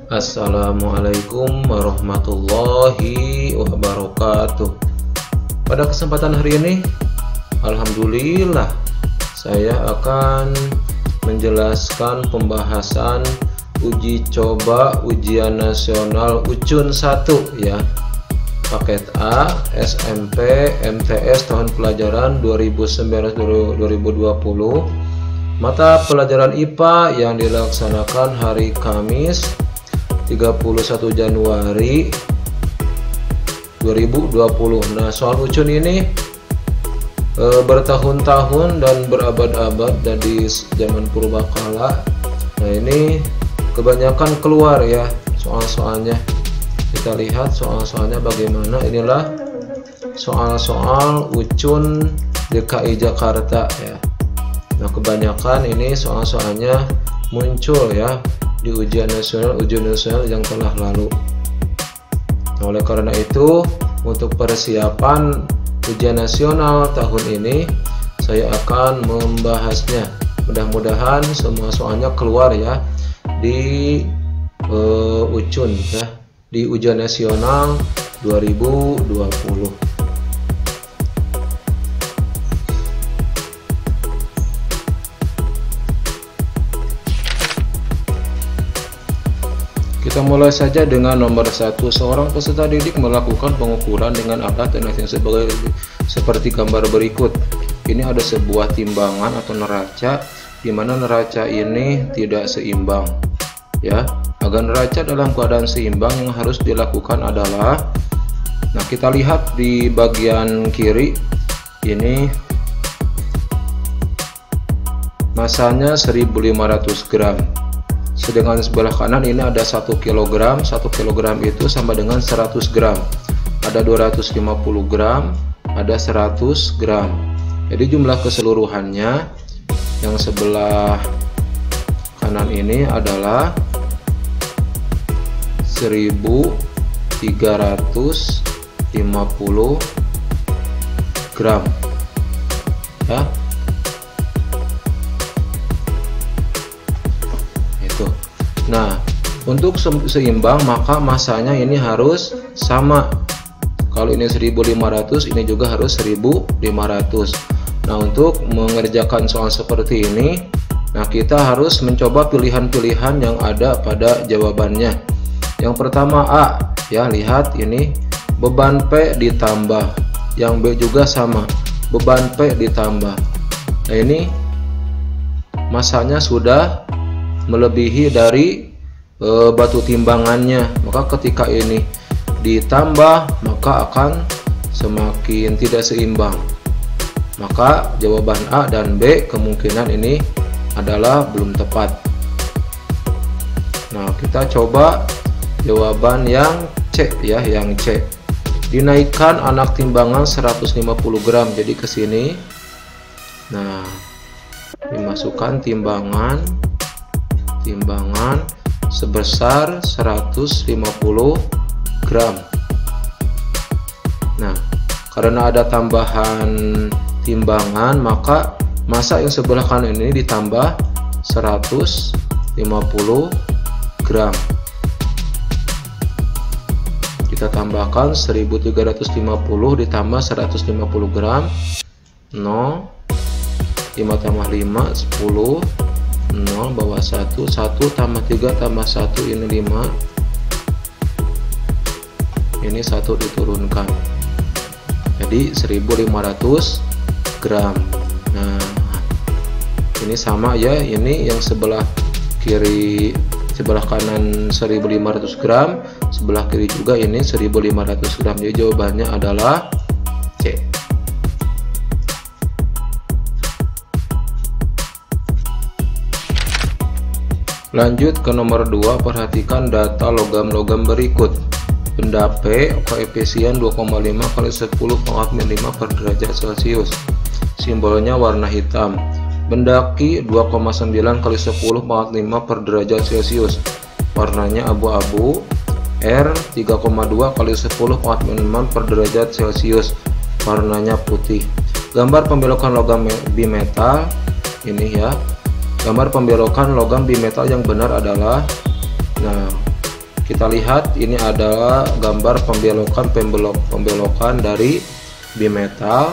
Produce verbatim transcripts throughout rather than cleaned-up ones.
Assalamualaikum warahmatullahi wabarakatuh. Pada kesempatan hari ini, alhamdulillah, saya akan menjelaskan pembahasan uji coba ujian nasional U C U N satu ya, paket A S M P M T S tahun pelajaran dua ribu sembilan belas dua ribu dua puluh, mata pelajaran I P A yang dilaksanakan hari Kamis tiga puluh satu Januari dua ribu dua puluh. Nah, soal U C U N ini e, bertahun-tahun dan berabad-abad dari zaman purbakala. Nah, ini kebanyakan keluar ya soal-soalnya. Kita lihat soal-soalnya bagaimana. Inilah soal-soal U C U N D K I Jakarta ya. Nah, kebanyakan ini soal-soalnya muncul ya di ujian nasional ujian nasional yang telah lalu. Nah, oleh karena itu, untuk persiapan ujian nasional tahun ini saya akan membahasnya. Mudah-mudahan semua soalnya keluar ya di uh, U C U N ya, di ujian nasional dua ribu dua puluh. Kita mulai saja dengan nomor satu. Seorang peserta didik melakukan pengukuran dengan alat dan yang sebagai seperti gambar berikut. Ini ada sebuah timbangan atau neraca, di mana neraca ini tidak seimbang. Ya, agar neraca dalam keadaan seimbang yang harus dilakukan adalah, nah kita lihat di bagian kiri ini masanya seribu lima ratus gram. Sedangkan sebelah kanan ini ada satu kilogram. satu kilogram itu sama dengan seratus gram. Ada dua ratus lima puluh gram, ada seratus gram. Jadi jumlah keseluruhannya yang sebelah kanan ini adalah seribu tiga ratus lima puluh gram. Ya. Nah, untuk seimbang maka masanya ini harus sama. Kalau ini seribu lima ratus, ini juga harus seribu lima ratus. Nah, untuk mengerjakan soal seperti ini, nah kita harus mencoba pilihan-pilihan yang ada pada jawabannya. Yang pertama A, ya lihat ini beban P ditambah, yang B juga sama, beban P ditambah. Nah, ini masanya sudah melebihi dari e, batu timbangannya, maka ketika ini ditambah maka akan semakin tidak seimbang. Maka jawaban A dan B kemungkinan ini adalah belum tepat. Nah, kita coba jawaban yang C ya, yang C. Dinaikkan anak timbangan seratus lima puluh gram, jadi ke sini. Nah, dimasukkan timbangan timbangan sebesar seratus lima puluh gram. Nah, karena ada tambahan timbangan, maka massa yang sebelah kanan ini ditambah seratus lima puluh gram. Kita tambahkan seribu tiga ratus lima puluh ditambah seratus lima puluh gram. nol, lima tambah lima, sepuluh. nol bawah satu, satu tambah tiga tambah satu, ini lima, ini satu diturunkan, jadi seribu lima ratus gram. Nah, ini sama ya, ini yang sebelah kiri, sebelah kanan seribu lima ratus gram, sebelah kiri juga ini seribu lima ratus gram. Jadi jawabannya adalah C. Lanjut ke nomor dua, perhatikan data logam-logam berikut. Benda P koefisien dua koma lima kali sepuluh pangkat lima per derajat Celcius. Simbolnya warna hitam. Benda Q dua koma sembilan kali sepuluh pangkat lima per derajat Celcius. Warnanya abu-abu. R tiga koma dua kali sepuluh pangkat enam per derajat Celcius. Warnanya putih. Gambar pembelokan logam bimetal ini ya. Gambar pembelokan logam bimetal yang benar adalah, nah kita lihat ini adalah gambar pembelokan pembelok pembelokan dari bimetal.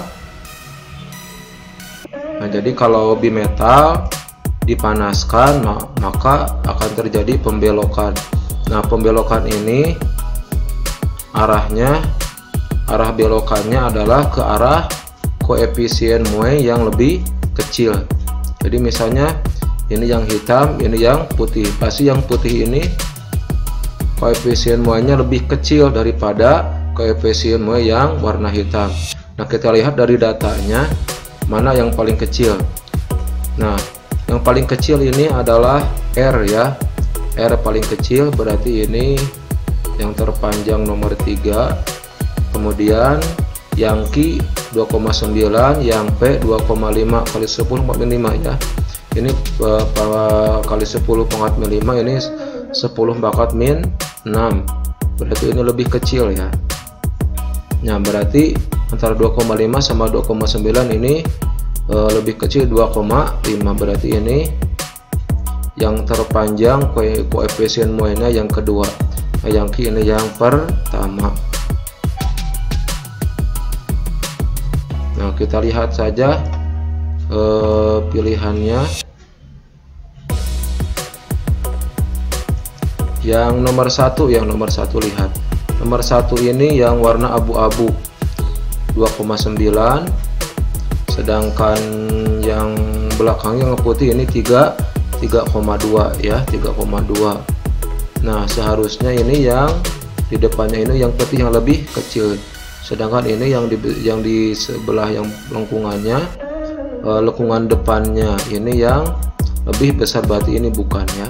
Nah, jadi kalau bimetal dipanaskan maka akan terjadi pembelokan. Nah, pembelokan ini arahnya arah belokannya adalah ke arah koefisien Moe yang lebih kecil. Jadi misalnya ini yang hitam, ini yang putih. Pasti yang putih ini koefisien Moe-nya lebih kecil daripada koefisien Moe yang warna hitam. Nah, kita lihat dari datanya mana yang paling kecil. Nah, yang paling kecil ini adalah R ya. R paling kecil, berarti ini yang terpanjang nomor tiga. Kemudian yang Q dua koma sembilan, yang P dua koma lima kali sepuluh pangkat lima ya. Ini uh, kali sepuluh pangkat lima, ini sepuluh pangkat min enam. Berarti ini lebih kecil ya. Nah, berarti antara dua koma lima sama dua koma sembilan ini uh, lebih kecil dua koma lima. Berarti ini yang terpanjang koefisien Moe-nya yang kedua. Nah, yang Q ini yang pertama. Nah, kita lihat saja eh, pilihannya. Yang nomor satu, yang nomor satu lihat. Nomor satu ini yang warna abu-abu dua koma sembilan, sedangkan yang belakangnya yang putih ini tiga koma dua ya, tiga koma dua. Nah, seharusnya ini yang di depannya ini yang putih yang lebih kecil. Sedangkan ini yang di yang di sebelah yang lengkungannya uh, lengkungan depannya ini yang lebih besar, berarti ini bukan ya.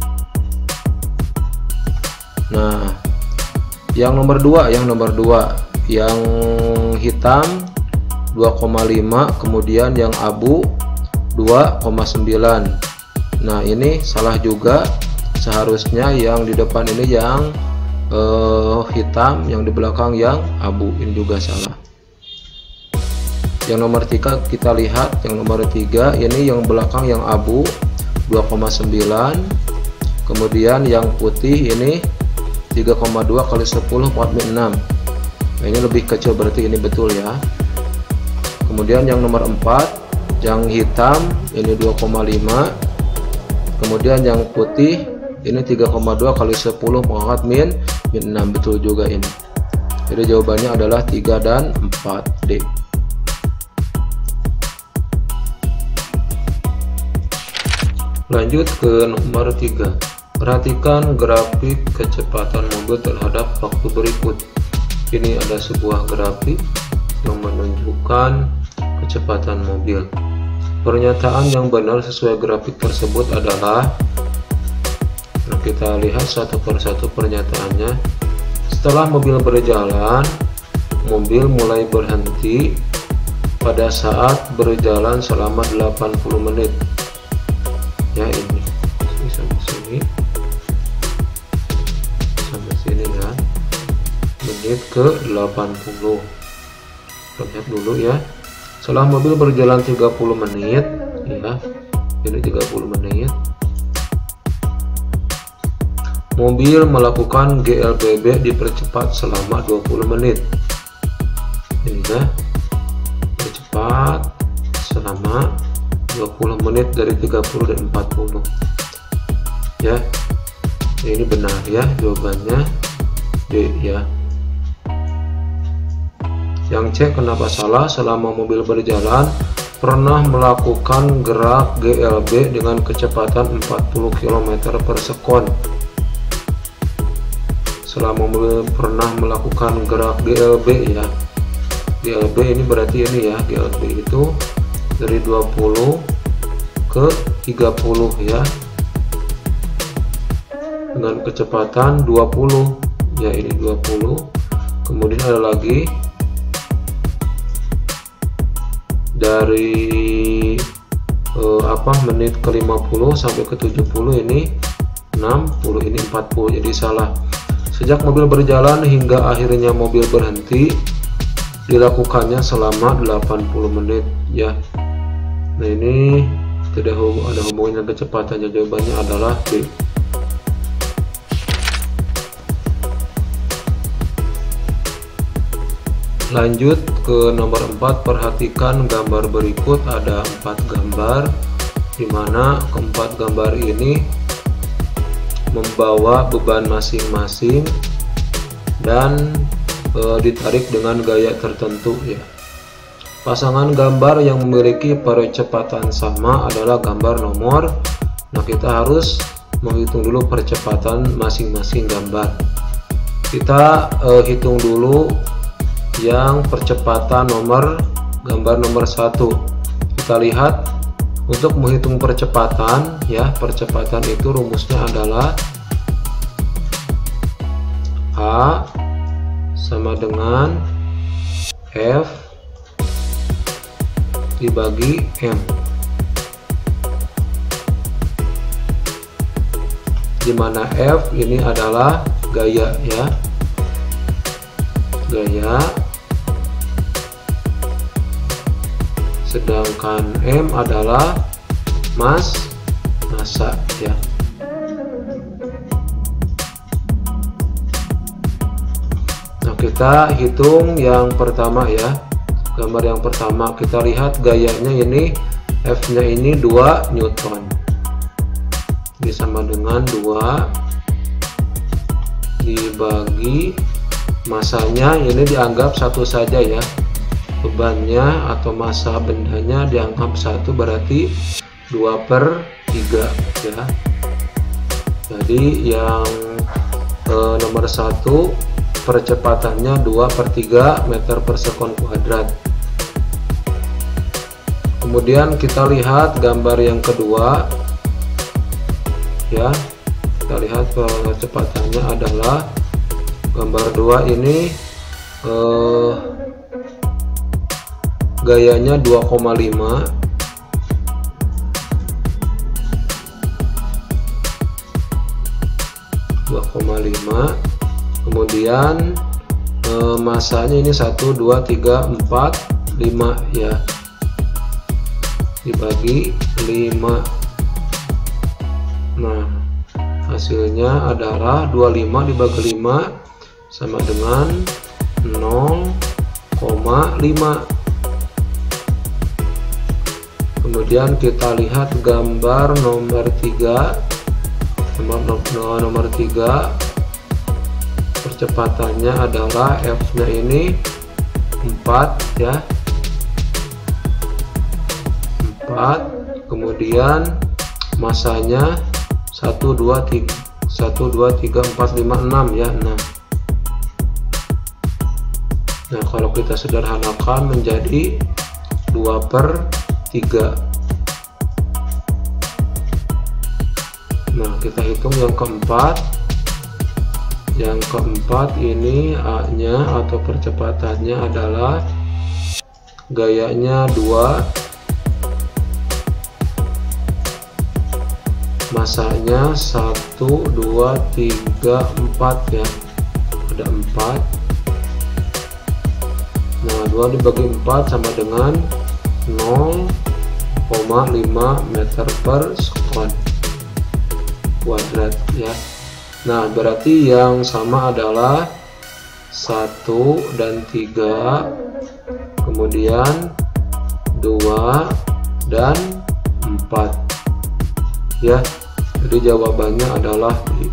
Nah, yang nomor dua, yang nomor dua yang hitam dua koma lima, kemudian yang abu dua koma sembilan. Nah, ini salah juga. Seharusnya yang di depan ini yang Uh, hitam, yang di belakang yang abu. Ini juga salah. Yang nomor tiga kita lihat, yang nomor tiga ini yang belakang yang abu dua koma sembilan, kemudian yang putih ini tiga koma dua kali sepuluh pangkat min enam. Nah, ini lebih kecil, berarti ini betul ya. Kemudian yang nomor empat yang hitam ini dua koma lima, kemudian yang putih ini tiga koma dua kali sepuluh pangkat min enam, betul juga ini. Jadi jawabannya adalah tiga dan empat D. Lanjut ke nomor tiga. Perhatikan grafik kecepatan mobil terhadap waktu berikut. Ini ada sebuah grafik yang menunjukkan kecepatan mobil. Pernyataan yang benar sesuai grafik tersebut adalah, kita lihat satu persatu pernyataannya. Setelah mobil berjalan, mobil mulai berhenti pada saat berjalan selama delapan puluh menit. Ya, ini sampai sini, sampai sini ya, menit ke delapan puluh. Lihat dulu ya. Setelah mobil berjalan tiga puluh menit, ya, ini tiga puluh menit. Mobil melakukan G L B B dipercepat selama dua puluh menit. Ini ya, percepat selama dua puluh menit dari tiga puluh dan empat puluh. Ya, ini benar ya, jawabannya D ya. Yang C, kenapa salah? Selama mobil berjalan pernah melakukan gerak G L B dengan kecepatan empat puluh kilometer per sekon. Selama mobil pernah melakukan gerak G L B ya. G L B ini berarti ini ya, G L B itu dari dua puluh ke tiga puluh ya. Dengan kecepatan dua puluh. Ya, ini dua puluh. Kemudian ada lagi dari eh, apa menit ke lima puluh sampai ke tujuh puluh, ini enam puluh, ini empat puluh. Jadi salah. Sejak mobil berjalan hingga akhirnya mobil berhenti dilakukannya selama delapan puluh menit ya. Nah, ini tidak ada hubungannya kecepatannya, jawabannya adalah B. Lanjut ke nomor empat, perhatikan gambar berikut. Ada empat gambar, di mana keempat gambar ini membawa beban masing-masing dan e, ditarik dengan gaya tertentu ya. Pasangan gambar yang memiliki percepatan sama adalah gambar nomor. Nah, kita harus menghitung dulu percepatan masing-masing gambar. Kita e, hitung dulu yang percepatan nomor gambar nomor satu. Kita lihat untuk menghitung percepatan ya, percepatan itu rumusnya adalah A sama dengan F dibagi M, dimana F ini adalah gaya ya, gaya, sedangkan M adalah mas massa ya. Nah, kita hitung yang pertama ya. Gambar yang pertama kita lihat gayanya ini, F nya ini dua Newton, ini sama dengan dua dibagi masanya, ini dianggap satu saja ya, bebannya atau massa bendanya dianggap satu, berarti dua per tiga ya. Jadi yang eh, nomor satu percepatannya dua per tiga meter per sekon kuadrat. Kemudian kita lihat gambar yang kedua ya, kita lihat percepatannya adalah gambar dua ini eh, gayanya dua koma lima, dua koma lima, kemudian eh, masanya ini satu, dua, tiga, empat, lima ya, dibagi lima. Nah, hasilnya adalah dua puluh lima dibagi lima sama dengan nol koma lima. Kemudian kita lihat gambar nomor tiga. Nomor, nomor tiga percepatannya adalah F nya ini empat ya, empat, kemudian masanya satu, dua, tiga, satu, dua, tiga, empat, lima, enam ya, enam. Nah, kalau kita sederhanakan menjadi dua per tiga. Nah, kita hitung yang keempat. Yang keempat ini A nya atau percepatannya adalah gayanya dua, masanya satu, dua, tiga, empat ya, ada empat. Nah, dua dibagi empat sama dengan nol koma lima meter per sekon kuadrat ya. Nah, berarti yang sama adalah satu dan tiga, kemudian dua dan empat ya. Jadi jawabannya adalah B.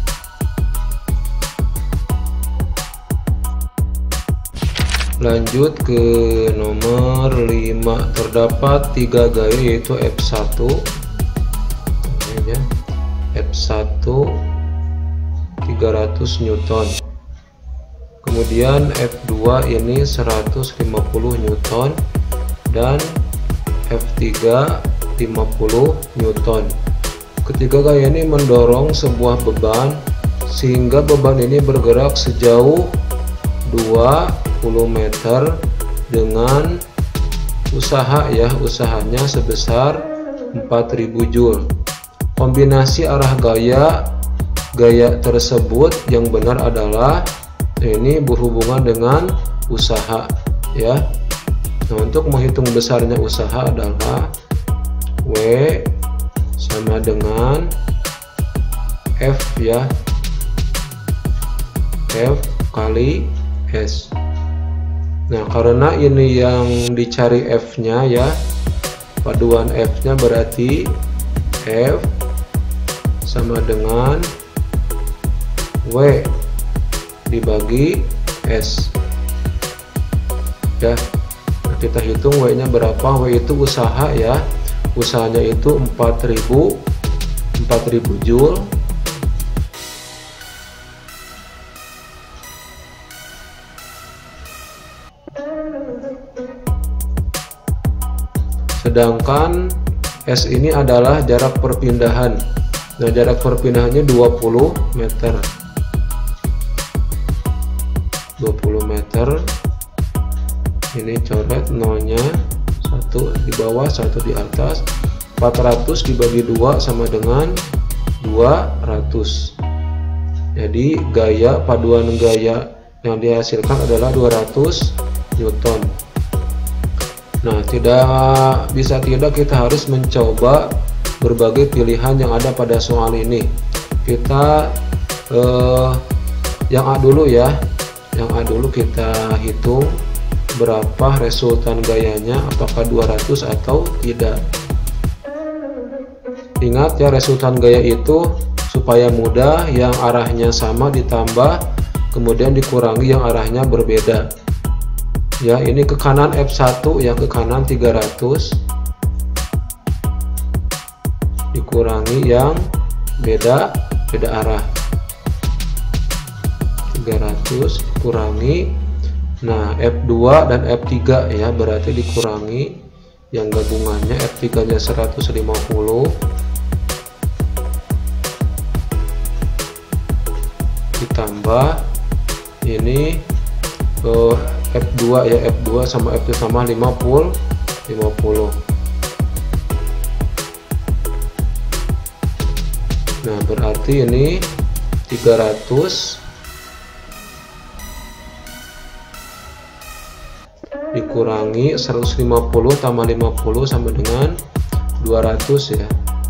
Lanjut ke nomor lima. Terdapat tiga gaya yaitu F satu ya, F satu tiga ratus Newton, kemudian F dua ini seratus lima puluh Newton, dan F tiga lima puluh Newton. Ketiga gaya ini mendorong sebuah beban sehingga beban ini bergerak sejauh dua puluh meter dengan usaha ya, usahanya sebesar empat ribu joule. Kombinasi arah gaya gaya tersebut yang benar adalah ini berhubungan dengan usaha ya. Nah, untuk menghitung besarnya usaha adalah W sama dengan F ya, F kali S. Nah, karena ini yang dicari F-nya ya, paduan F-nya berarti F sama dengan W dibagi S. Ya, nah, kita hitung W-nya berapa. W itu usaha ya, usahanya itu empat ribu joule. Sedangkan S ini adalah jarak perpindahan. Nah, jarak perpindahannya dua puluh meter. dua puluh meter. Ini coret nolnya, satu di bawah, satu di atas. empat ratus dibagi dua sama dengan dua ratus. Jadi gaya, paduan gaya yang dihasilkan adalah dua ratus Newton. Nah, tidak bisa tidak kita harus mencoba berbagai pilihan yang ada pada soal ini. Kita eh, yang A dulu ya, yang A dulu kita hitung berapa resultan gayanya, apakah dua ratus atau tidak. Ingat ya, resultan gaya itu supaya mudah, yang arahnya sama ditambah kemudian dikurangi yang arahnya berbeda. Ya, ini ke kanan F satu, yang ke kanan tiga ratus dikurangi yang beda beda arah, tiga ratus kurangi, nah F dua dan F tiga ya, berarti dikurangi yang gabungannya. F tiga nya seratus lima puluh ditambah ini uh, F dua ya, F dua sama F dua sama lima puluh. Nah, berarti ini tiga ratus dikurangi seratus lima puluh tambah lima puluh sama dengan dua ratus ya.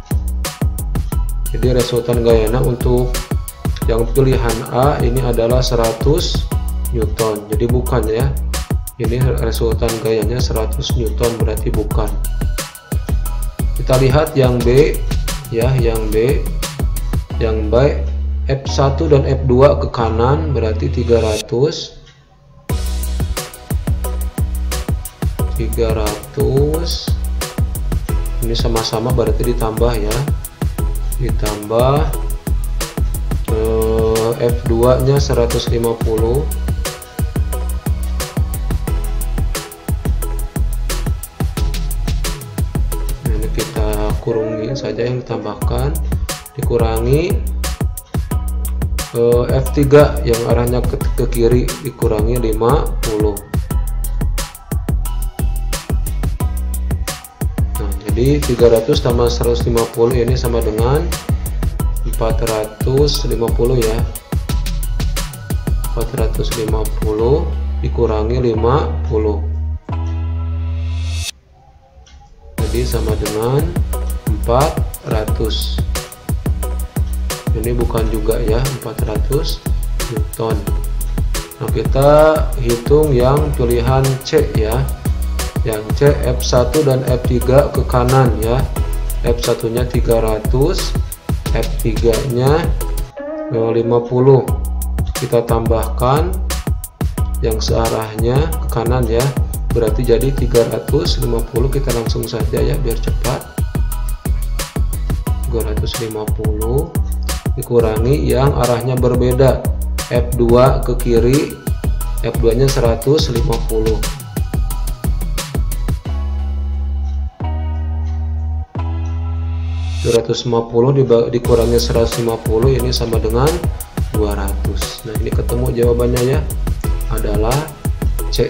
Jadi resultan gayana untuk yang pilihan A ini adalah seratus Newton. Jadi bukan ya, ini resultan gayanya seratus Newton, berarti bukan. Kita lihat yang B ya, yang B yang B F satu dan F dua ke kanan berarti tiga ratus tiga ratus, ini sama-sama berarti ditambah ya, ditambah eh, F dua nya seratus lima puluh, kurangi saja yang ditambahkan, dikurangi eh, F tiga yang arahnya ke, ke kiri dikurangi lima puluh. Nah, jadi tiga ratus tambah seratus lima puluh ini sama dengan empat ratus lima puluh ya, empat ratus lima puluh dikurangi lima puluh, jadi sama dengan empat ratus. Ini bukan juga ya, empat ratus Newton. Nah, kita hitung yang pilihan C ya, yang C F satu dan F tiga ke kanan ya. F satu nya tiga ratus, F tiga nya lima puluh, kita tambahkan yang searahnya ke kanan ya, berarti jadi tiga ratus lima puluh. Kita langsung saja ya biar cepat. tiga ratus lima puluh dikurangi yang arahnya berbeda, F dua ke kiri, F dua nya seratus lima puluh. dua ratus lima puluh dikurangi seratus lima puluh, ini sama dengan dua ratus. Nah, ini ketemu jawabannya ya, adalah C.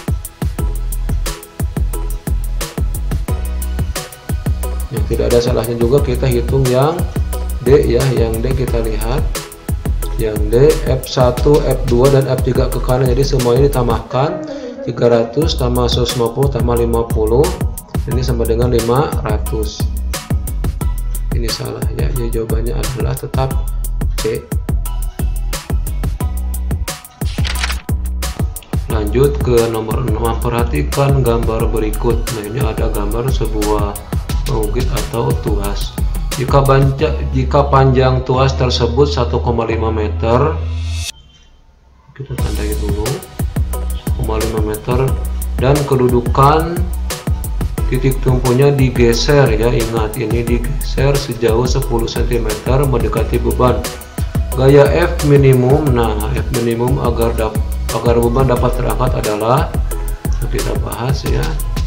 Yang tidak ada salahnya juga kita hitung yang D ya, yang D kita lihat yang D F satu, F dua dan F tiga ke kanan, jadi semuanya ditambahkan tiga ratus tambah seratus lima puluh tambah lima puluh, ini sama dengan lima ratus. Ini salah ya, jadi jawabannya adalah tetap C. Lanjut lanjut ke nomor enam, perhatikan gambar berikut. Nah, ini ada gambar sebuah peukit atau tuas. Jika panjang, jika panjang tuas tersebut satu koma lima meter, kita tandai dulu satu koma lima meter, dan kedudukan titik tumpunya digeser ya, ingat ini digeser sejauh sepuluh sentimeter mendekati beban. Gaya F minimum, nah F minimum agar dapat agar beban dapat terangkat adalah, kita bahas ya.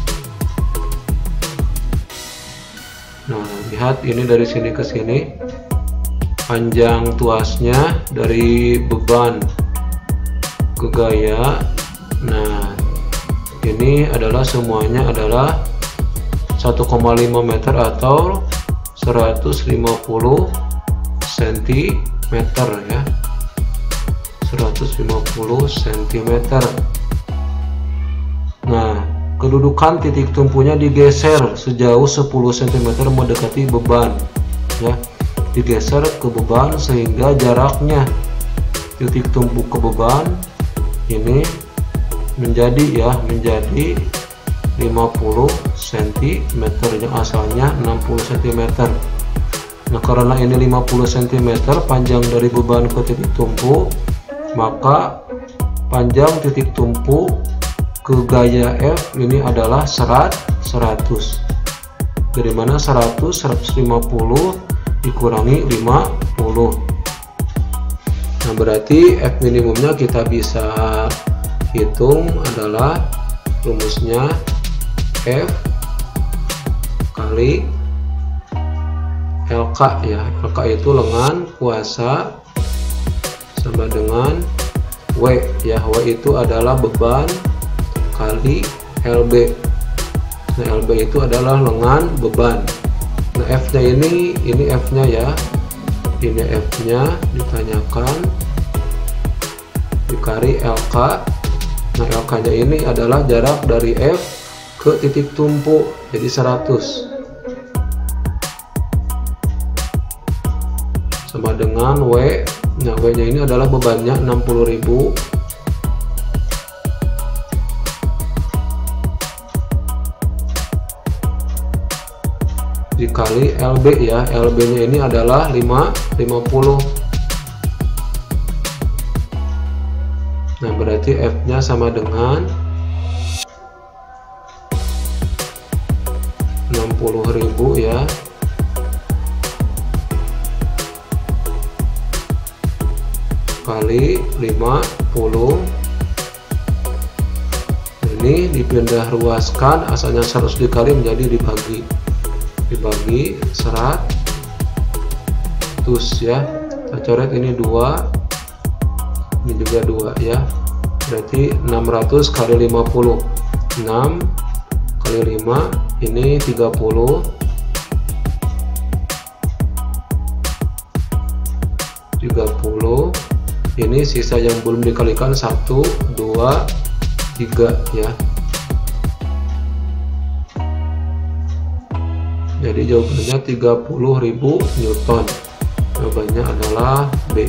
Nah, lihat ini dari sini ke sini, panjang tuasnya dari beban ke gaya. Nah, ini adalah semuanya adalah satu koma lima meter atau seratus lima puluh sentimeter ya, seratus lima puluh sentimeter. Nah, kedudukan titik tumpunya digeser sejauh sepuluh sentimeter mendekati beban ya, digeser ke beban sehingga jaraknya titik tumpu ke beban ini menjadi ya menjadi lima puluh sentimeter yang asalnya enam puluh sentimeter. Nah, karena ini lima puluh sentimeter panjang dari beban ke titik tumpu, maka panjang titik tumpu ke gaya F ini adalah seratus. Dari mana seratus? seratus lima puluh dikurangi lima puluh. Nah, berarti F minimumnya kita bisa hitung adalah rumusnya F kali L K ya. L K itu lengan kuasa sama dengan W ya. W itu adalah beban kali L B. Nah, L B itu adalah lengan beban. Nah, F nya ini ini F nya ya, ini F nya ditanyakan dikali L K. Nah, L K nya ini adalah jarak dari F ke titik tumpu, jadi seratus, sama dengan W. Nah, W nya ini adalah bebannya enam puluh ribu dikali L B ya. L B nya ini adalah lima puluh. Nah, berarti F nya sama dengan enam puluh ribu ya, kali lima puluh. Ini dipindah ruaskan, asalnya seratus dikali menjadi dibagi dibagi seratus ya. Kita coret ini dua, ini juga dua ya, berarti enam ratus kali lima puluh, enam kali lima ini tiga puluh, tiga puluh. Ini sisa yang belum dikalikan satu, dua, tiga ya. Jadi jawabannya tiga puluh ribu Newton. Jawabannya adalah B.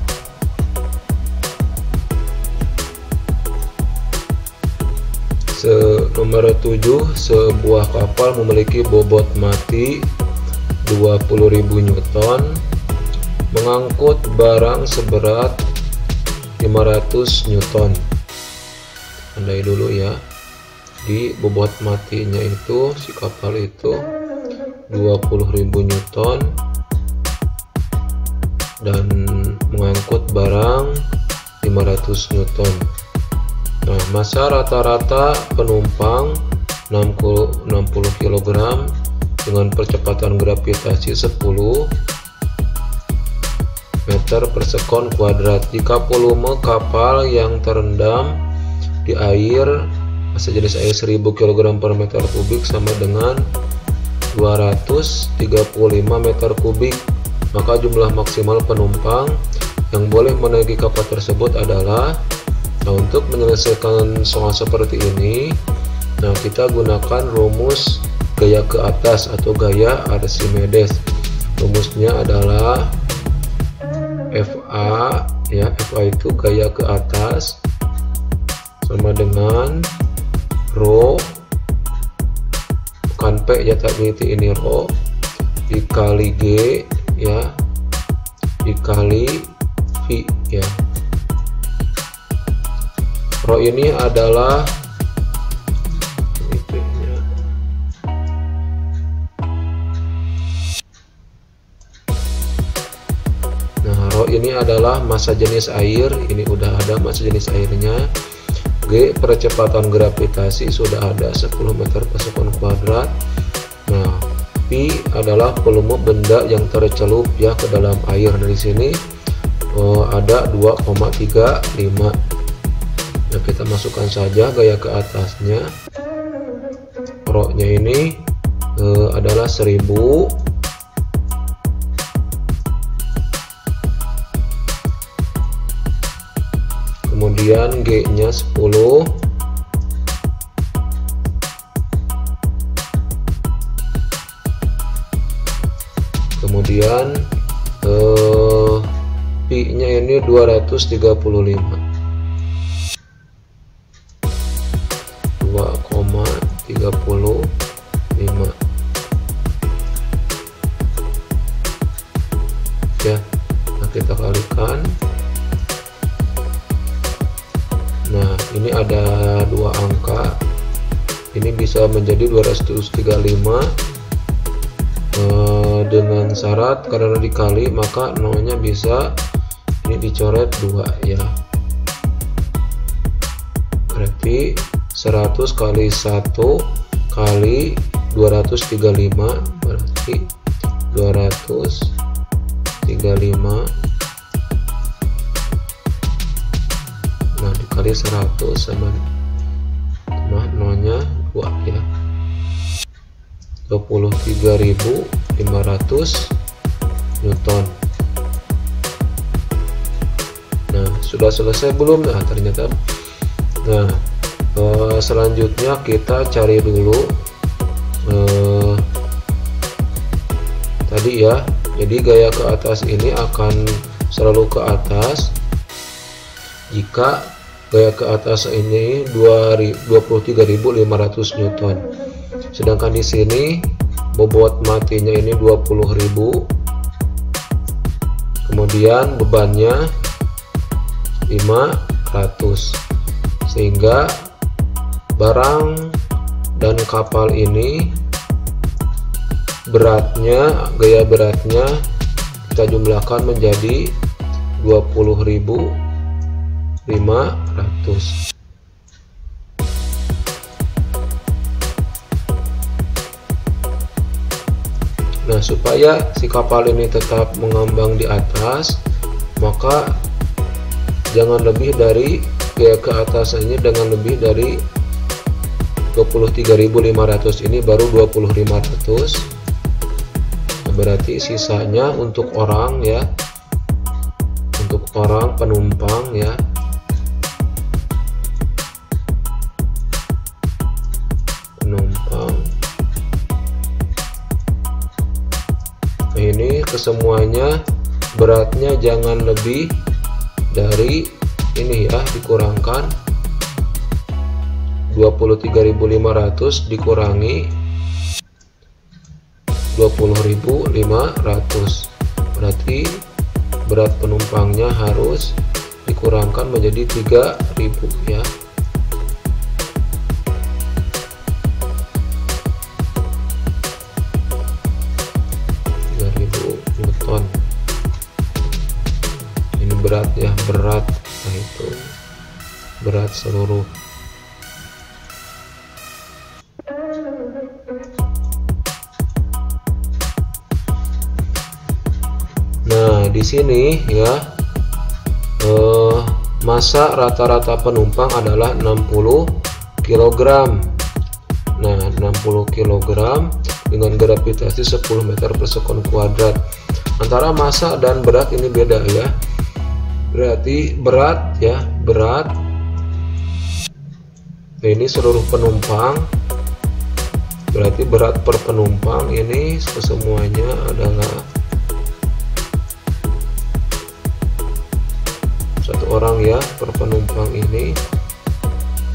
Nomor tujuh, sebuah kapal memiliki bobot mati dua puluh ribu Newton, mengangkut barang seberat lima ratus Newton. Andai dulu ya, di bobot matinya itu si kapal itu dua puluh ribu Newton dan mengangkut barang lima ratus Newton. Nah, massa rata-rata penumpang enam puluh kilogram dengan percepatan gravitasi sepuluh meter per sekon kuadrat. Jika volume kapal yang terendam di air sejenis air seribu kilogram per meter kubik sama dengan dua ratus tiga puluh lima meter kubik, maka jumlah maksimal penumpang yang boleh menaiki kapal tersebut adalah. Nah, untuk menyelesaikan soal seperti ini, nah kita gunakan rumus gaya ke atas atau gaya Archimedes. Rumusnya adalah F A ya, F A itu gaya ke atas sama dengan rho, bukan P ya tapi ini rho dikali G ya dikali V ya. Rho ini adalah ini adalah massa jenis air, ini udah ada massa jenis airnya. G percepatan gravitasi sudah ada sepuluh meter per sekon kuadrat. Nah, P adalah volume benda yang tercelup ya ke dalam air. Dari sini oh, ada dua koma tiga lima. Nah, kita masukkan saja gaya ke atasnya. Rho-nya ini eh, adalah seribu. Kemudian G nya sepuluh, kemudian eh, P nya ini dua ratus tiga puluh lima, dua koma tiga lima ya. Nah, kita kalikan. Nah, ini ada dua angka, ini bisa menjadi dua ratus tiga puluh lima eh, dengan syarat karena dikali maka nolnya bisa ini dicoret dua ya. Berarti seratus kali satu kali dua ratus tiga puluh lima berarti dua ratus tiga puluh lima. Nah, dikali seratus sama nah, nolnya dua ya, dua puluh tiga ribu lima ratus Newton. Nah, sudah selesai belum? Nah, ternyata nah eh, selanjutnya kita cari dulu eh, tadi ya. Jadi gaya ke atas ini akan selalu ke atas jika gaya ke atas ini dua puluh tiga ribu lima ratus Newton. Sedangkan di sini bobot matinya ini dua puluh ribu. Kemudian bebannya lima ratus. Sehingga barang dan kapal ini beratnya, gaya beratnya kita jumlahkan menjadi dua puluh ribu lima ratus. Nah, supaya si kapal ini tetap mengambang di atas, maka jangan lebih dari gaya ke atas ini dengan lebih dari dua puluh tiga ribu lima ratus, ini baru dua puluh ribu lima ratus. Nah, berarti sisanya untuk orang ya, untuk orang penumpang ya. Penumpang. Nah, ini kesemuanya beratnya jangan lebih dari ini ya, dikurangkan dua puluh tiga ribu lima ratus dikurangi dua puluh ribu lima ratus, berarti berat penumpangnya harus dikurangkan menjadi tiga ribu ya. tiga ribu Newton. Ini berat ya, berat. Nah, itu berat seluruh. Nah, di sini ya eh, massa rata-rata penumpang adalah enam puluh kilogram. Nah, enam puluh kilogram dengan gravitasi sepuluh meter per sekon kuadrat. Antara massa dan berat ini beda ya. Berarti berat ya, berat. Nah, ini seluruh penumpang. Berarti berat per penumpang ini kesemuanya adalah satu orang ya per penumpang ini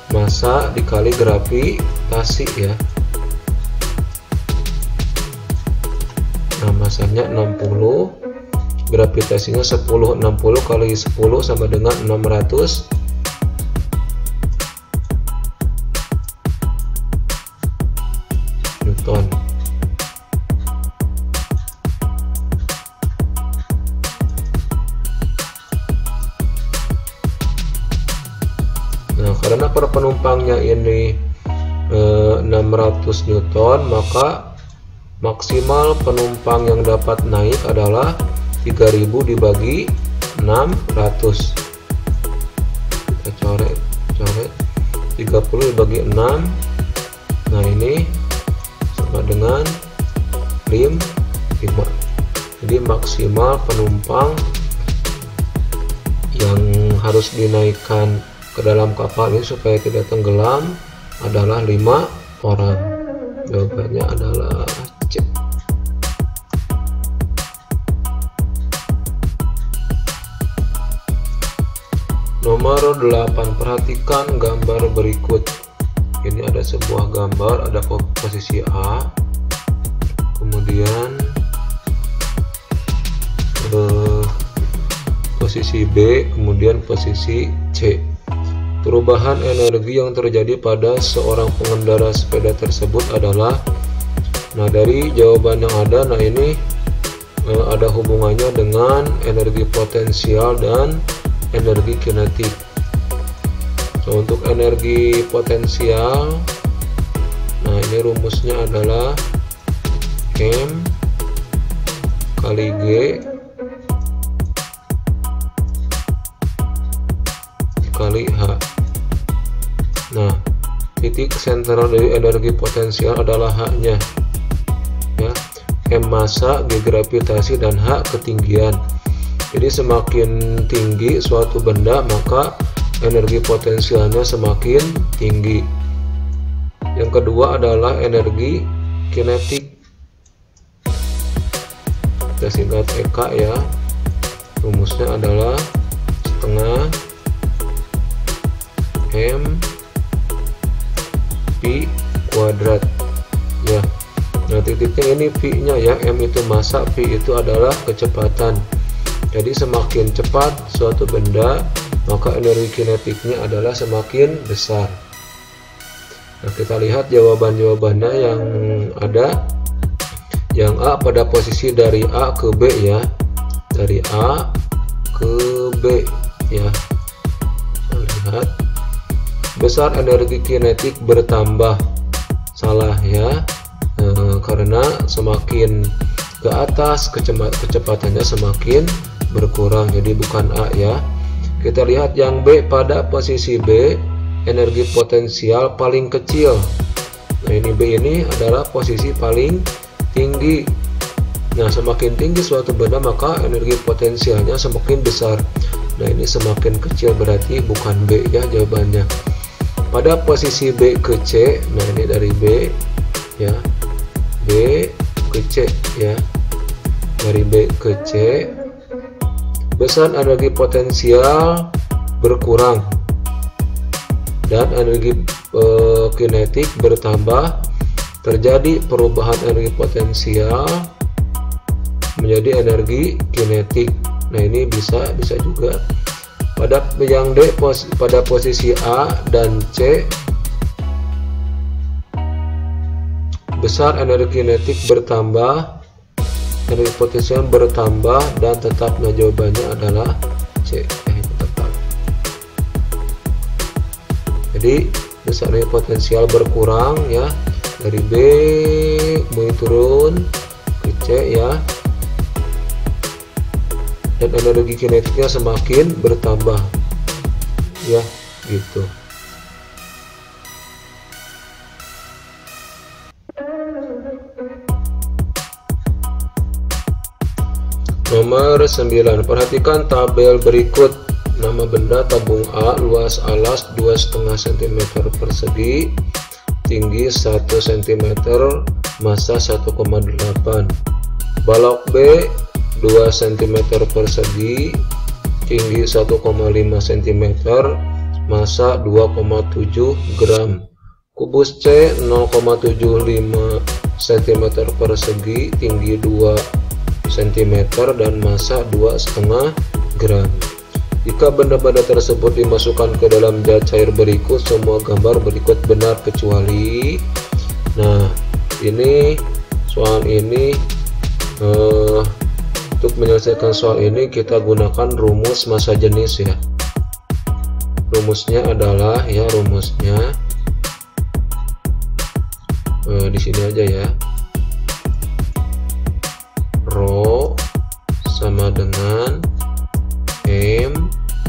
massa dikali gravitasi ya. Nah, massanya enam puluh, gravitasinya sepuluh. Enam puluh kali sepuluh sama dengan enam ratus Newton. Nah, karena per penumpangnya ini eh, enam ratus Newton, maka maksimal penumpang yang dapat naik adalah tiga ribu dibagi enam ratus. Kita coret, coret tiga puluh dibagi enam. Nah, ini sama dengan lima. Jadi maksimal penumpang yang harus dinaikkan ke dalam kapal ini supaya tidak tenggelam adalah lima orang. Jawabannya adalah C. Nomor delapan, perhatikan gambar berikut. Ini ada sebuah gambar, ada posisi A, kemudian eh, posisi B, kemudian posisi C. Perubahan energi yang terjadi pada seorang pengendara sepeda tersebut adalah, nah dari jawaban yang ada, nah ini eh, ada hubungannya dengan energi potensial dan energi kinetik. So, untuk energi potensial, nah ini rumusnya adalah M kali G kali H. Nah, titik sentral dari energi potensial adalah H-nya ya. M massa, G gravitasi, dan H ketinggian. Jadi semakin tinggi suatu benda, maka energi potensialnya semakin tinggi. Yang kedua adalah energi kinetik. Kita singkat E K ya. Rumusnya adalah setengah M P kuadrat ya. Nah, titiknya ini V-nya ya. M itu massa, P itu adalah kecepatan. Jadi semakin cepat suatu benda, maka energi kinetiknya adalah semakin besar. Nah, kita lihat jawaban-jawabannya yang ada. Yang A pada posisi dari A ke B ya. Dari A ke B ya. Kita lihat. Besar energi kinetik bertambah. Salah ya. E, karena semakin ke atas kecepatannya semakin berkurang, jadi bukan A ya. Kita lihat yang B pada posisi B, energi potensial paling kecil. Nah, ini B ini adalah posisi paling tinggi. Nah, semakin tinggi suatu benda, maka energi potensialnya semakin besar. Nah, ini semakin kecil, berarti bukan B ya jawabannya. Pada posisi B ke C, nah ini dari B ya, B ke C ya. Dari B ke C, besar energi potensial berkurang dan energi e, kinetik bertambah. Terjadi perubahan energi potensial menjadi energi kinetik. Nah, ini bisa bisa juga. Pada yang D pos, pada posisi A dan C, besar energi kinetik bertambah, energi potensial bertambah, dan tetapnya jawabannya adalah C. Eh, tetap. Jadi besar energi potensial berkurang ya, dari B kemudian turun ke C ya, dan energi kinetiknya semakin bertambah ya, gitu. Nomor sembilan, perhatikan tabel berikut. Nama benda tabung A, luas alas dua koma lima sentimeter persegi, tinggi satu sentimeter, massa satu koma delapan. Balok B, dua sentimeter persegi, tinggi satu koma lima sentimeter, massa dua koma tujuh gram. Kubus C nol koma tujuh lima sentimeter persegi, tinggi dua sentimeter dan massa dua koma lima gram. Jika benda-benda tersebut dimasukkan ke dalam zat cair berikut, semua gambar berikut benar kecuali. Nah, ini soal ini eh, untuk menyelesaikan soal ini kita gunakan rumus massa jenis ya. Rumusnya adalah ya rumusnya eh, di sini aja ya. Rho sama dengan M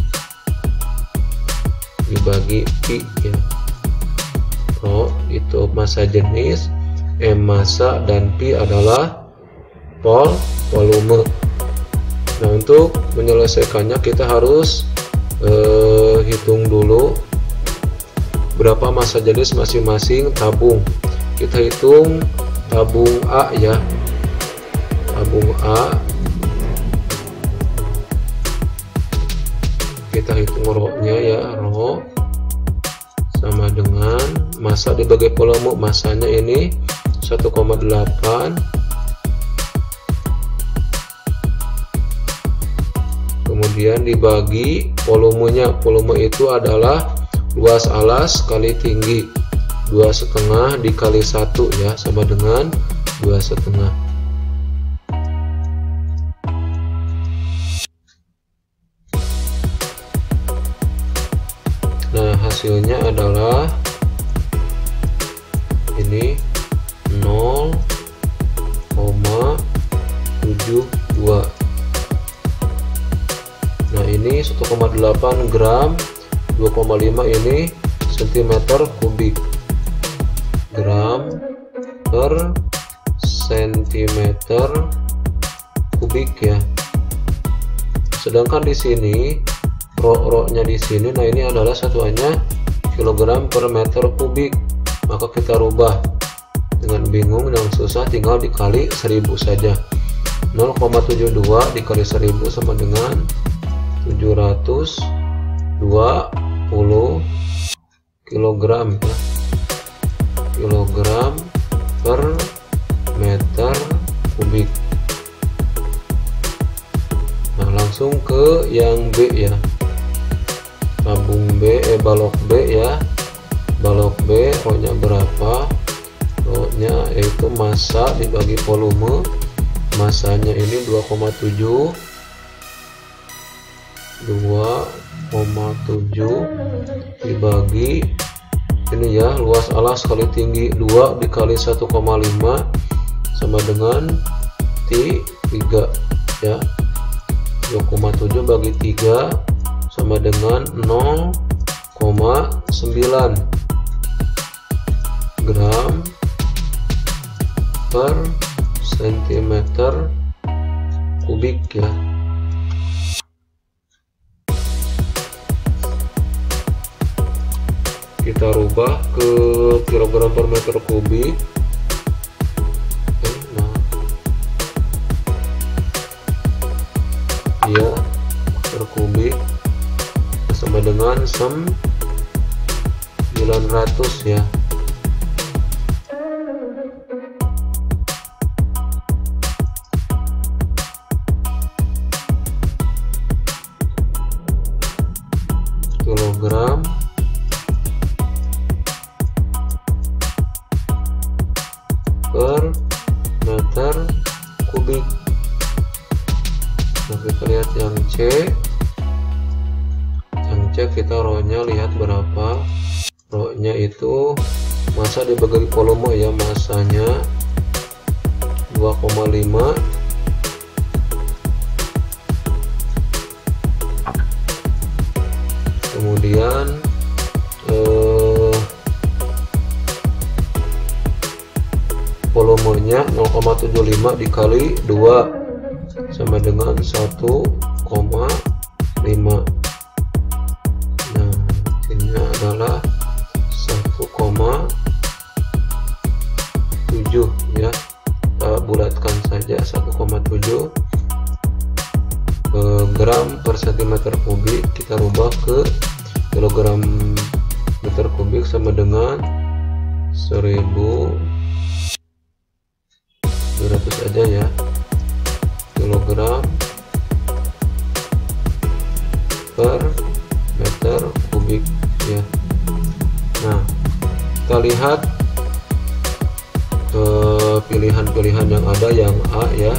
dibagi Pi ya. Rho itu massa jenis, M massa, dan Pi adalah vol volume. Nah, untuk menyelesaikannya kita harus eh, hitung dulu berapa massa jenis masing-masing tabung. Kita hitung tabung A ya. Tabung A kita hitung rho-nya ya, rho sama dengan massa dibagi volume, massanya ini satu koma delapan, kemudian dibagi volumenya. Volume itu adalah luas alas kali tinggi, dua setengah dikali satu ya, sama dengan dua setengah. Nah, hasilnya adalah ini nol koma tujuh dua. Nah, ini satu koma delapan gram, dua koma lima ini sentimeter kubik, gram per sentimeter kubik ya. Sedangkan di sini rho-nya di sini, nah ini adalah satuannya kilogram per meter kubik, maka kita rubah. Dengan bingung dan susah tinggal dikali seribu saja. Nol koma tujuh dua dikali seribu sama dengan tujuh ratus dua puluh kilogram ya. Kilogram per meter kubik. Nah, langsung ke yang B ya. Tabung B, eh balok B ya. Balok B, rho-nya berapa? Rho-nya yaitu massa dibagi volume. Massanya ini dua koma tujuh. dua koma tujuh dibagi ini ya, luas alas kali tinggi, dua dikali satu koma lima sama dengan tiga ya. dua koma tujuh bagi tiga sama dengan nol koma sembilan gram per sentimeter kubik ya. Kita rubah ke kilogram per meter kubik. Nah, ya, per kubik sama dengan sembilan ratus ya. Kilogram per meter kubik. Nah, kita lihat yang C. Yang C kita rho-nya lihat berapa. Rho-nya itu massa dibagi volume ya, massanya dua koma lima. Kemudian eh, volumenya nol koma tujuh lima dikali dua sama dengan satu koma lima. Nah, ini adalah satu koma tujuh ya. Kita bulatkan saja satu koma tujuh gram per sentimeter kubik. Kita rubah ke kilogram sama dengan seribu dua ratus aja ya, kilogram per meter kubik ya. Nah, kita lihat pilihan-pilihan yang ada. Yang A ya,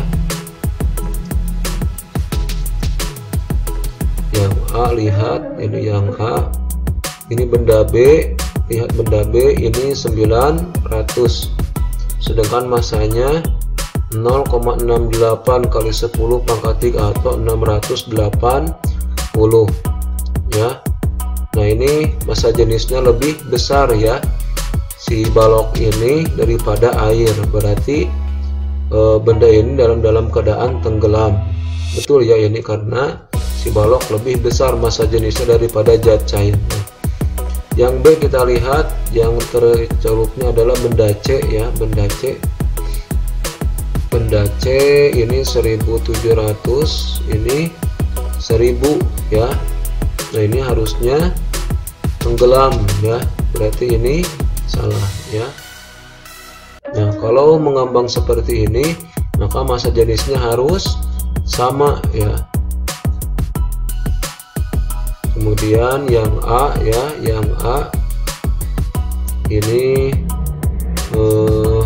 yang A, lihat ini yang A, ini benda B, lihat benda B ini sembilan ratus, sedangkan masanya nol koma enam delapan kali sepuluh pangkat tiga atau enam ratus delapan puluh ya. Nah, ini massa jenisnya lebih besar ya, si balok ini daripada air, berarti e, benda ini dalam dalam keadaan tenggelam. Betul ya, ini karena si balok lebih besar massa jenisnya daripada zat cairnya. Yang B kita lihat, yang tercelupnya adalah benda C ya, benda C. Benda C ini seribu tujuh ratus, ini seribu ya. Nah, ini harusnya tenggelam ya, berarti ini salah ya. Nah, kalau mengambang seperti ini, maka massa jenisnya harus sama ya. Kemudian yang A ya, yang A ini eh,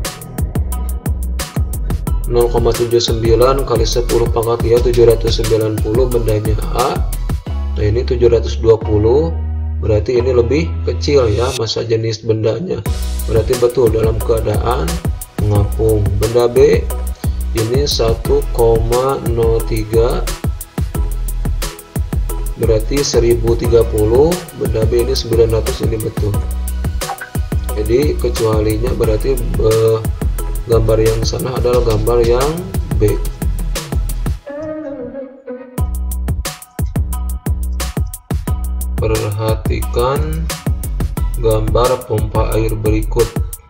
nol koma tujuh sembilan kali sepuluh pangkat tiga tujuh ratus sembilan puluh, bendanya A. Nah, ini tujuh ratus dua puluh, berarti ini lebih kecil ya massa jenis bendanya, berarti betul dalam keadaan mengapung. Benda B ini satu koma nol tiga, berarti seribu tiga puluh, benda B ini sembilan ratus, ini betul. Jadi kecualinya berarti eh, gambar yang sana adalah gambar yang B. Perhatikan gambar pompa air berikut.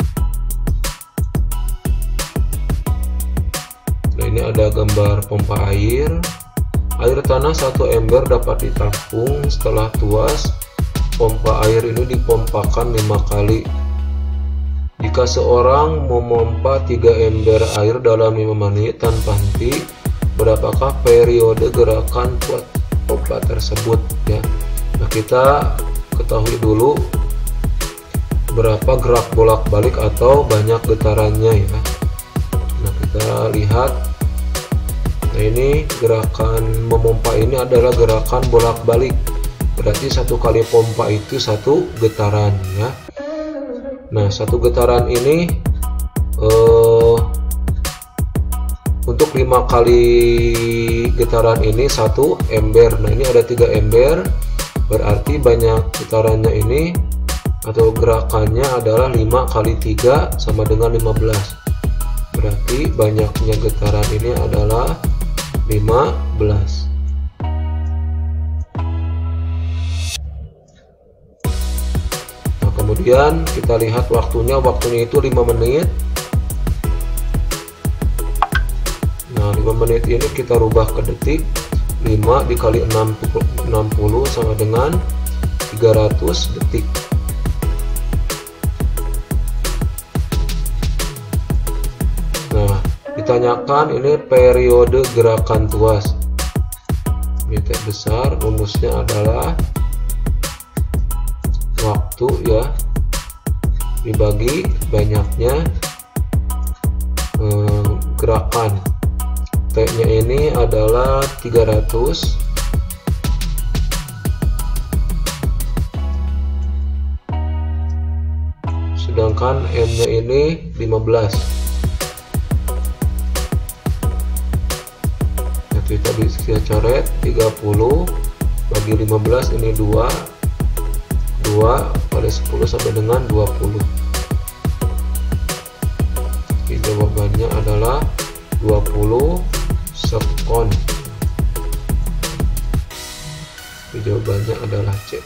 Nah, ini ada gambar pompa air. Air tanah satu ember dapat ditampung. Setelah tuas, pompa air ini dipompakan lima kali. Jika seorang memompa tiga ember air dalam lima menit tanpa henti, berapakah periode gerakan pompa tersebut ya? Nah, kita ketahui dulu berapa gerak bolak-balik atau banyak getarannya ya. Nah, kita lihat. Nah, ini gerakan memompa ini adalah gerakan bolak-balik, berarti satu kali pompa itu satu getaran ya. Nah, satu getaran ini eh, untuk lima kali getaran ini satu ember. Nah, ini ada tiga ember, berarti banyak getarannya ini atau gerakannya adalah lima kali tiga sama dengan lima belas, berarti banyaknya getaran ini adalah lima belas. Nah, kemudian kita lihat waktunya, waktunya itu lima menit. Nah, lima menit ini kita rubah ke detik. Lima dikali enam puluh sama dengan tiga ratus detik. Nah, ditanyakan ini periode gerakan tuas. Ini besar, rumusnya adalah waktu ya dibagi banyaknya eh, gerakan. T-nya ini adalah tiga ratus, sedangkan M-nya ini lima belas. Nah, kita bisa coret tiga puluh bagi lima belas, ini dua, dua kali sepuluh sampai dengan dua puluh. Jadi jawabannya adalah dua puluh sekon. Jawabannya adalah C.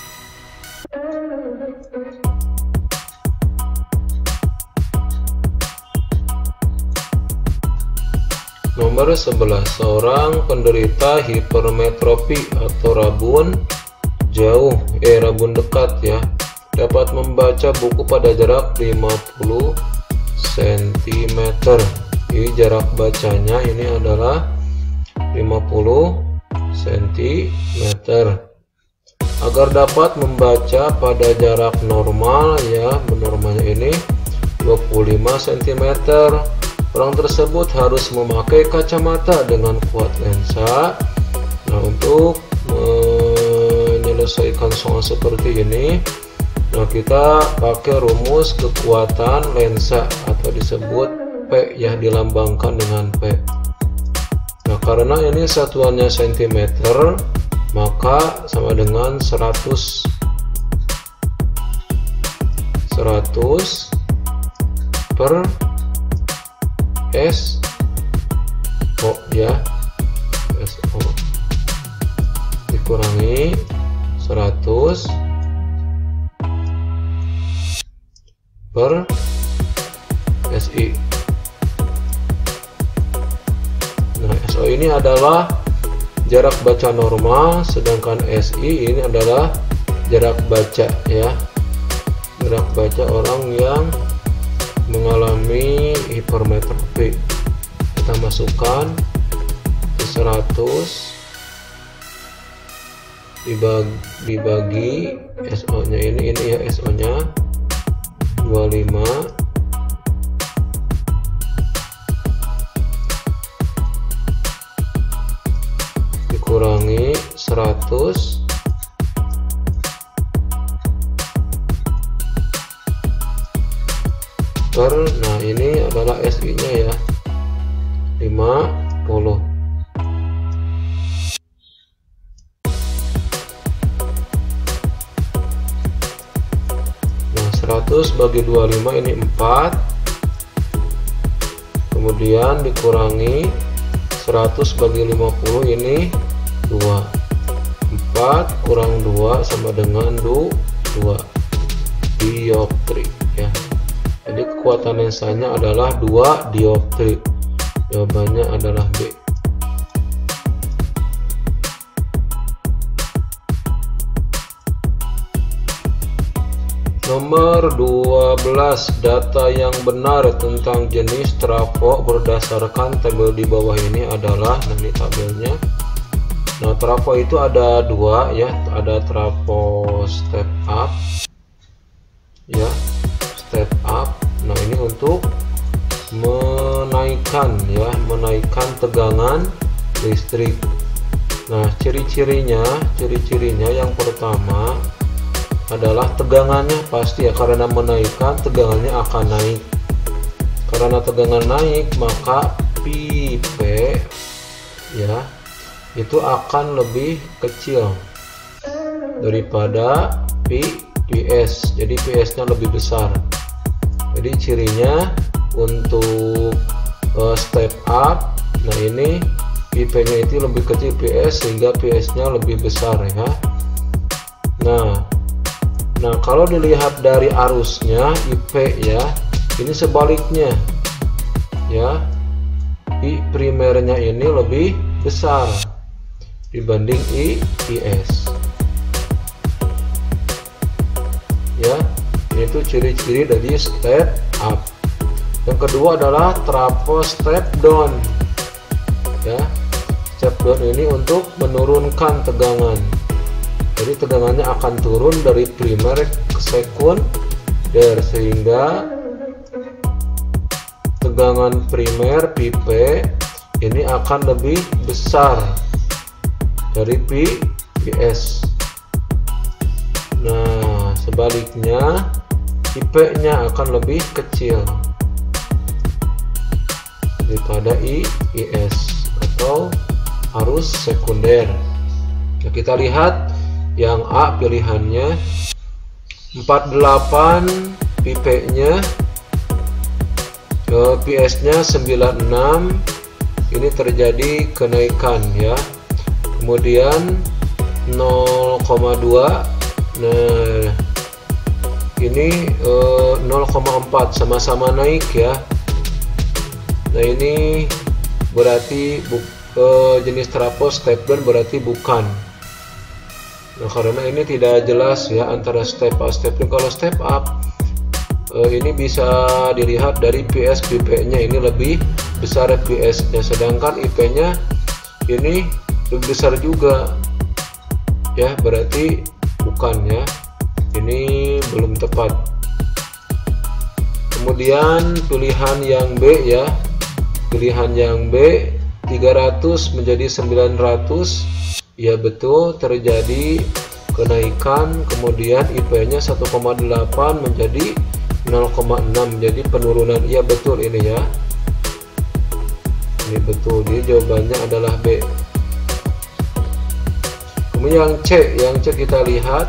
Nomor sebelas, seorang penderita hipermetropi atau rabun jauh, eh rabun dekat ya, dapat membaca buku pada jarak lima puluh sentimeter. Jadi jarak bacanya ini adalah lima puluh sentimeter. Agar dapat membaca pada jarak normal, ya, normalnya ini dua puluh lima sentimeter, orang tersebut harus memakai kacamata dengan kuat lensa. Nah, untuk menyelesaikan soal seperti ini, nah kita pakai rumus kekuatan lensa atau disebut P, ya, dilambangkan dengan P. Nah, karena ini satuannya sentimeter, maka sama dengan seratus seratus per S O, ya, S O dikurangi seratus per S I. Nah, S O ini adalah jarak baca normal, sedangkan S I ini adalah jarak baca, ya, jarak baca orang yang mengalami hipermetropi. Kita masukkan ke seratus dibagi, dibagi S O nya ini ini ya, S O nya dua puluh lima dikurangi seratus per, nah ini adalah S I nya, ya, lima puluh. Nah, seratus bagi dua puluh lima ini empat, kemudian dikurangi seratus bagi lima puluh ini dua. Empat kurang dua sama dengan dua dioptri, ya. Jadi kekuatan lensanya adalah dua dioptri. Jawabannya adalah B. Nomor dua belas, data yang benar tentang jenis trafo berdasarkan tabel di bawah ini adalah, nah ini tabelnya. Nah, trafo itu ada dua, ya, ada trafo step up, ya, step up. Nah, ini untuk menaikkan, ya, menaikkan tegangan listrik. Nah, ciri-cirinya, ciri-cirinya yang pertama adalah tegangannya pasti, ya, karena menaikkan tegangannya akan naik. Karena tegangan naik, maka pipe, ya, itu akan lebih kecil daripada P S. Jadi P S-nya lebih besar. Jadi cirinya untuk uh, step up, nah ini pipe-nya itu lebih kecil P S sehingga P S-nya lebih besar, ya. Nah, nah kalau dilihat dari arusnya I P, ya, ini sebaliknya, ya, I primernya ini lebih besar dibanding I S, ya. Itu ciri-ciri dari step up. Yang kedua adalah trafo step down, ya. Step down ini untuk menurunkan tegangan. Jadi tegangannya akan turun dari primer ke sekunder, sehingga tegangan primer pipe ini akan lebih besar dari P S. Nah, sebaliknya I P-nya akan lebih kecil daripada I S atau arus sekunder. Nah, kita lihat yang A pilihannya empat puluh delapan, pipe-nya, P S-nya sembilan puluh enam. Ini terjadi kenaikan, ya. Kemudian nol koma dua, nah ini eh, nol koma empat, sama-sama naik, ya. Nah, ini berarti bu, eh, jenis trafo step down berarti bukan. Nah, karena ini tidak jelas ya antara step up step down. Kalau step up eh, ini bisa dilihat dari P S B P-nya, ini lebih besar P S-nya, sedangkan I P-nya ini lebih besar juga ya, berarti bukan ya, ini belum tepat. Kemudian pilihan yang B ya, pilihan yang B tiga ratus menjadi sembilan ratus. Ya betul, terjadi kenaikan, kemudian I P-nya satu koma delapan menjadi nol koma enam, jadi penurunan. Iya betul ini ya, ini betul, jadi jawabannya adalah B. Kemudian yang C, yang C kita lihat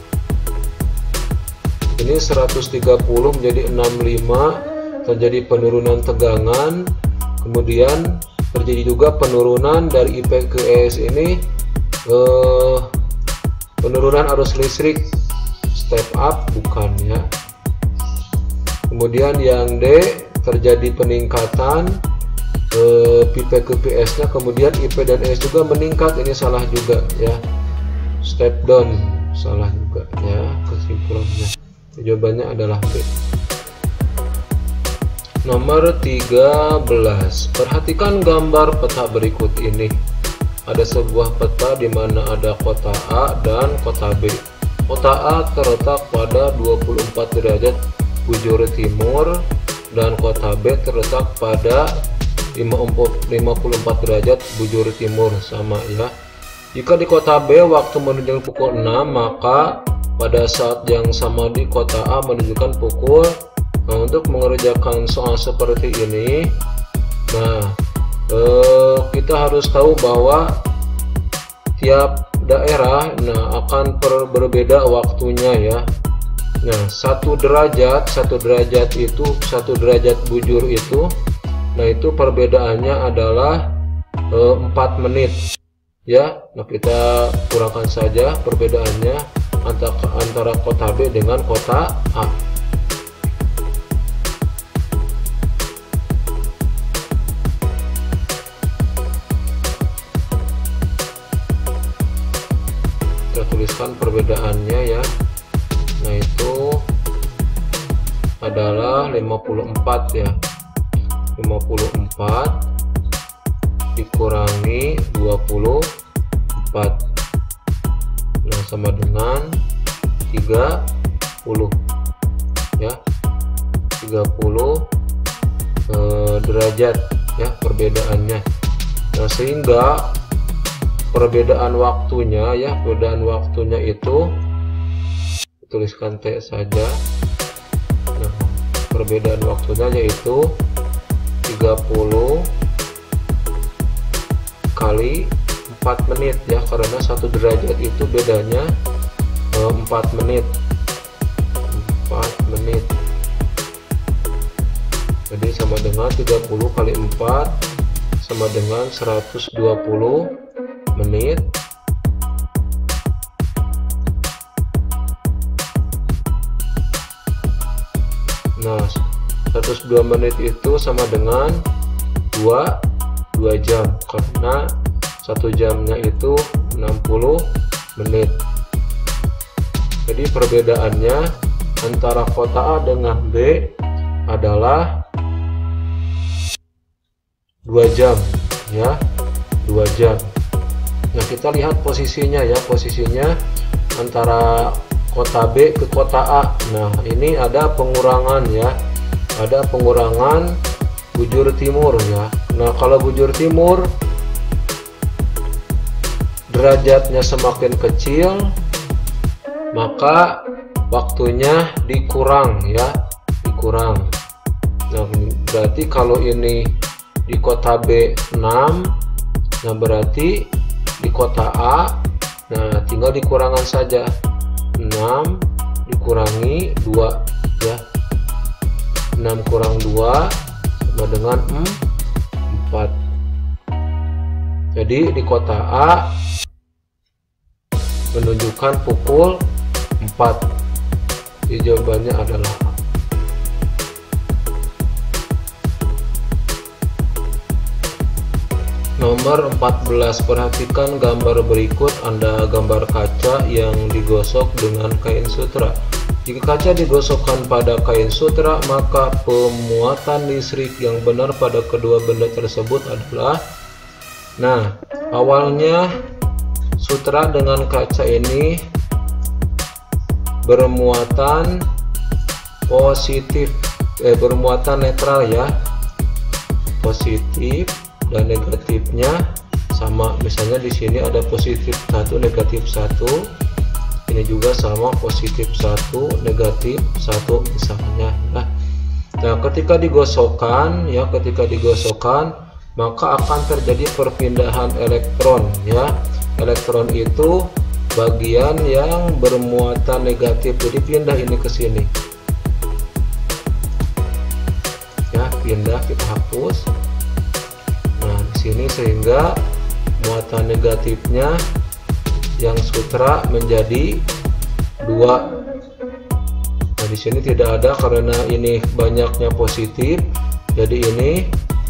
ini seratus tiga puluh menjadi enam puluh lima, terjadi penurunan tegangan, kemudian terjadi juga penurunan dari I P ke E S ini, eh, penurunan arus listrik, step up bukan ya. Kemudian yang D, terjadi peningkatan eh, P P ke P S-nya, kemudian I P dan E S juga meningkat, ini salah juga ya, step down salah juga ya kesimpulannya. Jawabannya adalah B. Nomor tiga belas. Perhatikan gambar peta berikut ini. Ada sebuah peta di mana ada kota A dan kota B. Kota A terletak pada dua puluh empat derajat bujur timur dan kota B terletak pada lima puluh empat derajat bujur timur, sama ya. Jika di kota B waktu menunjukkan pukul enam, maka pada saat yang sama di kota A menunjukkan pukul. Nah, untuk mengerjakan soal seperti ini, nah eh, kita harus tahu bahwa tiap daerah nah akan per, berbeda waktunya ya. Nah, satu derajat satu derajat itu satu derajat bujur itu, nah itu perbedaannya adalah eh, empat menit ya. Nah, kita kurangkan saja perbedaannya antara, antara kota B dengan kota A. Kita tuliskan perbedaannya ya. Nah, itu adalah lima puluh empat ya. lima puluh empat dikurangi dua puluh empat, nah sama dengan tiga puluh ya, tiga puluh eh, derajat ya perbedaannya. Nah, sehingga perbedaan waktunya ya, perbedaan waktunya itu tuliskan T saja. Nah, perbedaan waktunya yaitu tiga puluh kali empat menit ya, karena satu derajat itu bedanya eh, empat menit empat menit, jadi sama dengan tiga puluh kali empat sama dengan seratus dua puluh menit. Nah, seratus dua menit itu sama dengan dua jam, karena satu jamnya itu enam puluh menit. Jadi perbedaannya antara kota A dengan B adalah dua jam ya, dua jam. Nah, kita lihat posisinya ya, posisinya antara kota B ke kota A. Nah, ini ada pengurangan ya, ada pengurangan bujur timur ya. Nah, kalau bujur timur derajatnya semakin kecil, maka waktunya dikurang ya, dikurang. Nah, berarti kalau ini di kota B enam, nah berarti di kota A, nah tinggal dikurangan saja, enam dikurangi dua ya, enam kurang dua sama dengan empat. Jadi di kota A menunjukkan pukul empat. Jadi jawabannya adalah A. Nomor empat belas, perhatikan gambar berikut. Ada gambar kaca yang digosok dengan kain sutra. Jika kaca digosokkan pada kain sutra, maka pemuatan listrik yang benar pada kedua benda tersebut adalah, nah, awalnya sutra dengan kaca ini bermuatan positif, eh, bermuatan netral ya, positif dan negatifnya sama. Misalnya di sini ada positif satu, negatif satu, ini juga sama, positif satu, negatif satu misalnya ya. Nah, ketika digosokkan ya, ketika digosokkan maka akan terjadi perpindahan elektron ya. Elektron itu bagian yang bermuatan negatif, jadi pindah ini ke sini ya, pindah, kita hapus. Nah, di sini sehingga muatan negatifnya yang sutra menjadi dua. Nah, di sini tidak ada karena ini banyaknya positif, jadi ini,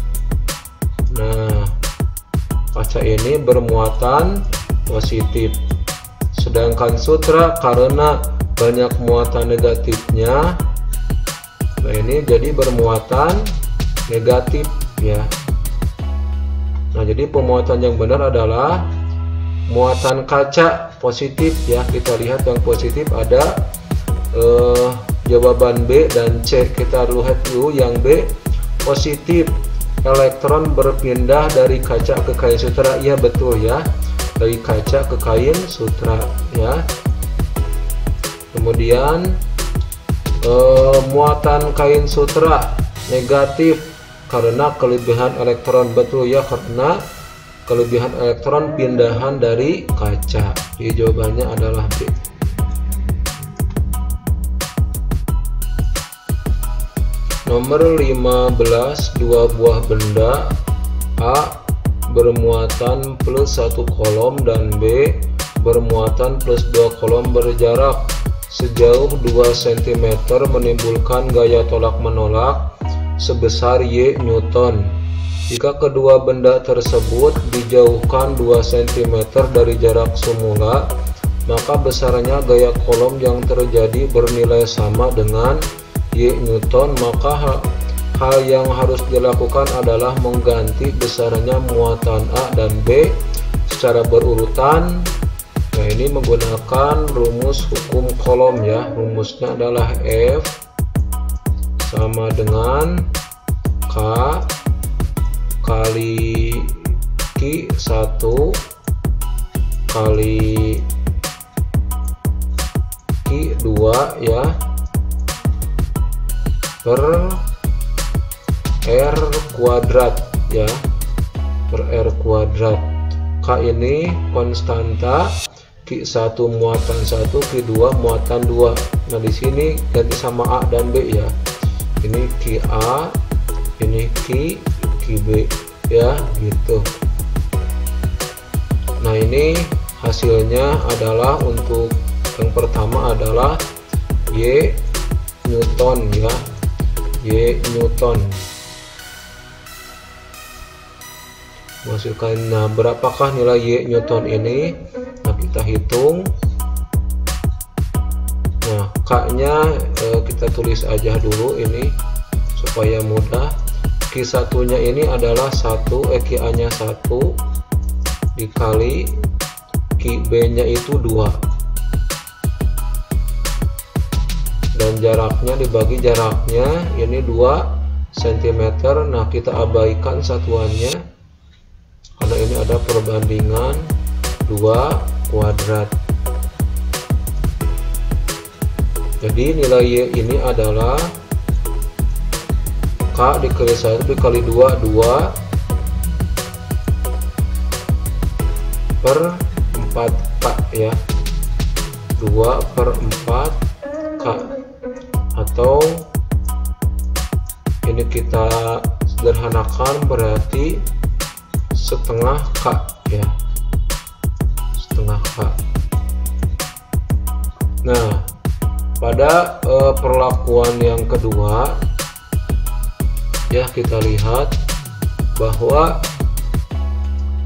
nah, kaca ini bermuatan positif, sedangkan sutra karena banyak muatan negatifnya, nah ini jadi bermuatan negatif ya. Nah, jadi pemuatan yang benar adalah muatan kaca positif ya. Kita lihat yang positif ada eh, jawaban B dan C. Kita lihat dulu yang B, positif, elektron berpindah dari kaca ke kain sutra. Iya betul ya, dari kaca ke kain sutra ya. Kemudian eh, muatan kain sutra negatif karena kelebihan elektron. Betul ya, karena kelebihan elektron pindahan dari kaca. Jadi jawabannya adalah B. Nomor lima belas, dua buah benda A bermuatan plus satu kolom dan B bermuatan plus dua kolom berjarak sejauh dua sentimeter menimbulkan gaya tolak menolak sebesar Y Newton. Jika kedua benda tersebut dijauhkan dua sentimeter dari jarak semula, maka besarnya gaya kolom yang terjadi bernilai sama dengan Y Newton. Maka hal, hal yang harus dilakukan adalah mengganti besarnya muatan A dan B secara berurutan. Nah, ini menggunakan rumus hukum kolom ya. Rumusnya adalah F sama dengan K kali Q satu kali Q dua ya, per R kuadrat ya, per R kuadrat. K ini konstanta, Q satu muatan satu, Q dua muatan dua. Nah, di sini ganti sama A dan B ya. Ini Q A, ini Q, Q B ya, gitu. Nah, ini hasilnya adalah untuk yang pertama adalah Y Newton ya, Y Newton. Masukkan, nah berapakah nilai Y Newton ini? Nah, kita hitung. Nah, K-nya eh, kita tulis aja dulu ini supaya mudah. Q satu nya ini adalah satu, eh, Q A nya satu dikali Q B nya itu dua, dan jaraknya dibagi jaraknya ini dua sentimeter. Nah, kita abaikan satuannya karena ini ada perbandingan dua kuadrat. Jadi nilai Y ini adalah K dikali satu dikali dua, dua per empat K ya, dua per empat K, atau ini kita sederhanakan berarti setengah K ya, setengah K. Nah, pada eh, perlakuan yang kedua ya, kita lihat bahwa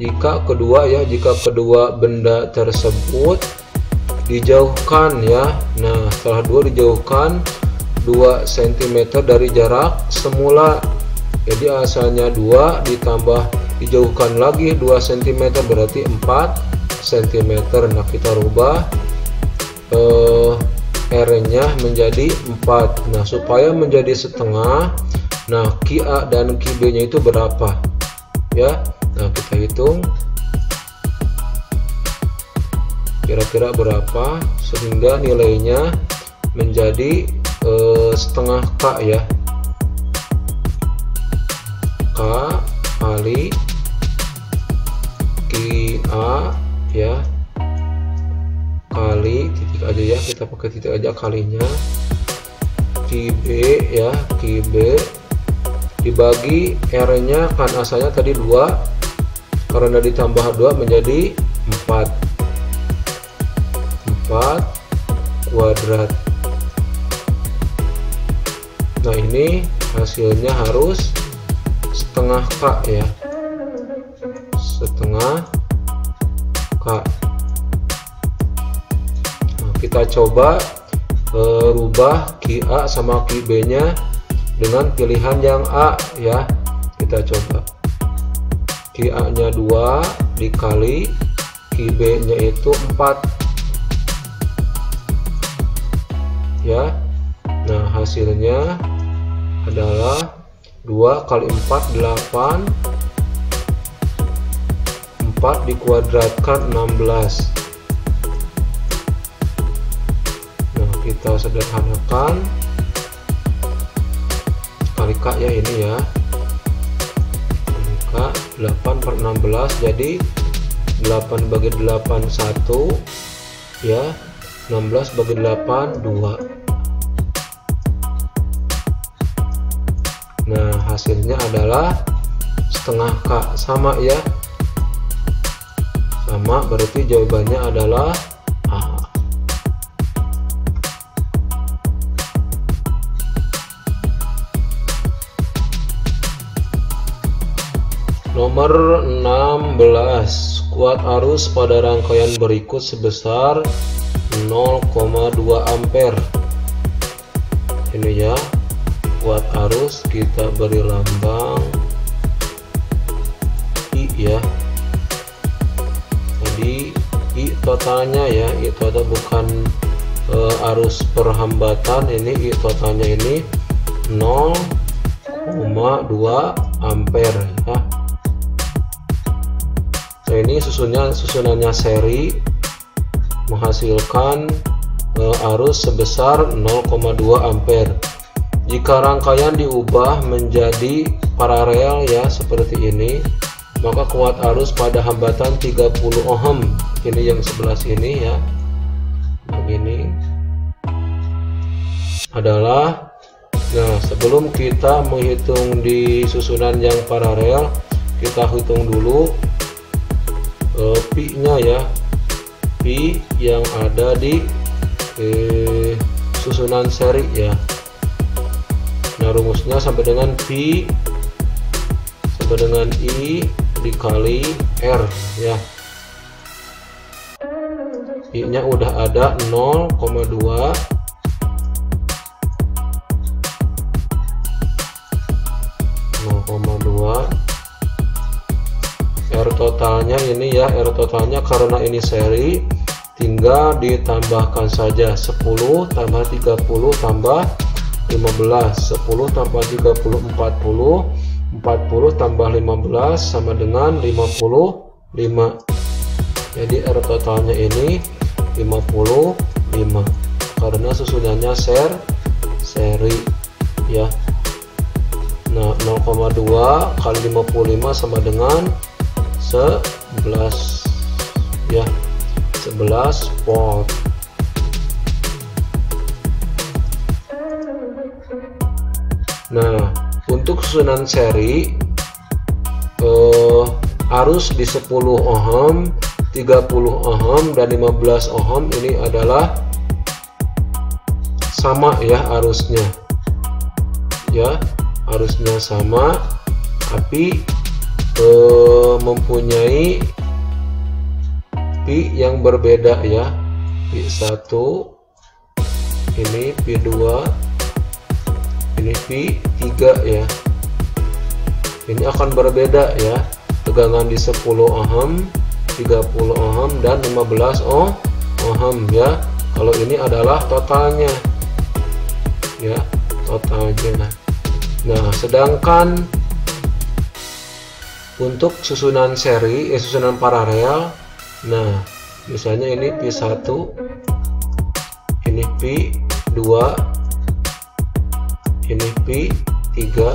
jika kedua ya jika kedua benda tersebut dijauhkan ya. Nah, setelah dua dijauhkan dua sentimeter dari jarak semula. Jadi asalnya dua ditambah dijauhkan lagi dua sentimeter berarti empat sentimeter. Nah, kita rubah eh, R-nya menjadi empat. Nah, supaya menjadi setengah, nah Q A dan Q B nya itu berapa ya. Nah, kita hitung kira-kira berapa sehingga nilainya menjadi eh, setengah K ya. K kali Q A ya kali titik aja ya, kita pakai titik aja kalinya Q B ya, Q B dibagi R-nya kan asalnya tadi dua, karena ditambah dua menjadi empat. empat kuadrat. Nah, ini hasilnya harus setengah K ya. Setengah K. Nah, kita coba uh, rubah Q A sama Q B nya dengan pilihan yang A ya. Kita coba Q A nya dua dikali Q B nya itu empat ya. Nah, hasilnya adalah dua kali empat delapan, empat dikuadratkan enam belas. Nah, kita sederhanakan kali K ya ini ya, kali K delapan per enam belas jadi delapan bagi delapan satu ya, enam belas bagi delapan dua. Nah, hasilnya adalah setengah K, sama ya, sama, berarti jawabannya adalah A. Nomor enam belas, kuat arus pada rangkaian berikut sebesar nol koma dua ampere. Ini ya, kuat arus kita beri lambang I ya. Jadi I totalnya ya, I total bukan e, arus perhambatan, ini I totalnya ini nol koma dua ampere ya. Nah, ini susunnya susunannya seri menghasilkan e, arus sebesar nol koma dua ampere. Jika rangkaian diubah menjadi paralel ya seperti ini, maka kuat arus pada hambatan tiga puluh ohm. Ini yang sebelah sini ya, begini adalah. Nah, sebelum kita menghitung di susunan yang paralel, kita hitung dulu eh, pi nya ya, pi yang ada di eh, susunan seri ya. Nah, rumusnya sampai dengan pi sampai dengan I dikali R ya. I nya udah ada nol koma dua, nol koma dua. R totalnya ini ya, R totalnya karena ini seri tinggal ditambahkan saja sepuluh tambah tiga puluh tambah lima belas, sepuluh tambah tiga puluh empat puluh, empat puluh tambah lima belas sama dengan lima puluh lima. Jadi R totalnya ini lima puluh lima karena susunannya ser seri ya. Nah, nol koma dua kali lima puluh lima sama dengan sebelas ya, sebelas volt. Nah, untuk susunan seri eh, arus di sepuluh ohm, tiga puluh ohm dan lima belas ohm ini adalah sama ya arusnya. Ya, arusnya sama, tapi eh, mempunyai pi yang berbeda ya. Pi satu, ini pi dua, ini pi tiga ya. Ini akan berbeda ya. Tegangan di sepuluh ohm, tiga puluh ohm, dan lima belas ohm ya. Kalau ini adalah totalnya ya, totalnya. Nah, sedangkan untuk susunan seri, eh, susunan paralel, nah misalnya ini pi satu, ini pi dua, ini pi tiga.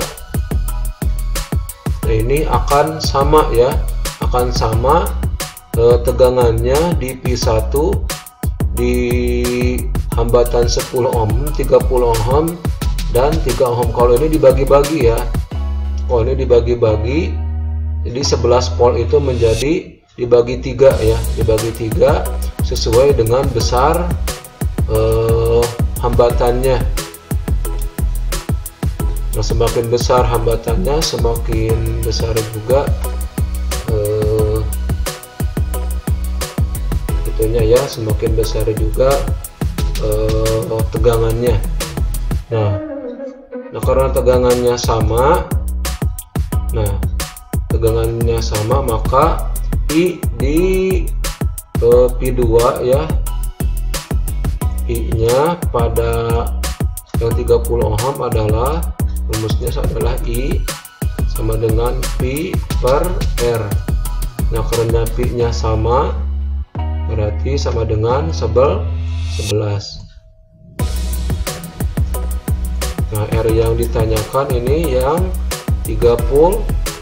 Nah, ini akan sama ya, akan sama eh, tegangannya di pi satu di hambatan sepuluh ohm, tiga puluh ohm, dan tiga ohm. Kalau ini dibagi-bagi ya, oh ini dibagi-bagi, jadi sebelas volt itu menjadi dibagi tiga ya, dibagi tiga sesuai dengan besar eh, hambatannya. Nah, semakin besar hambatannya, semakin besar juga eh, itunya ya, semakin besar juga eh, tegangannya. Nah, nah karena tegangannya sama, nah tegangannya sama maka I di eh, pi dua ya, I nya pada yang tiga puluh ohm adalah, rumusnya adalah I sama dengan pi per R. Nah, karena pi nya sama berarti sama dengan sebelas. Nah, R yang ditanyakan ini yang tiga puluh.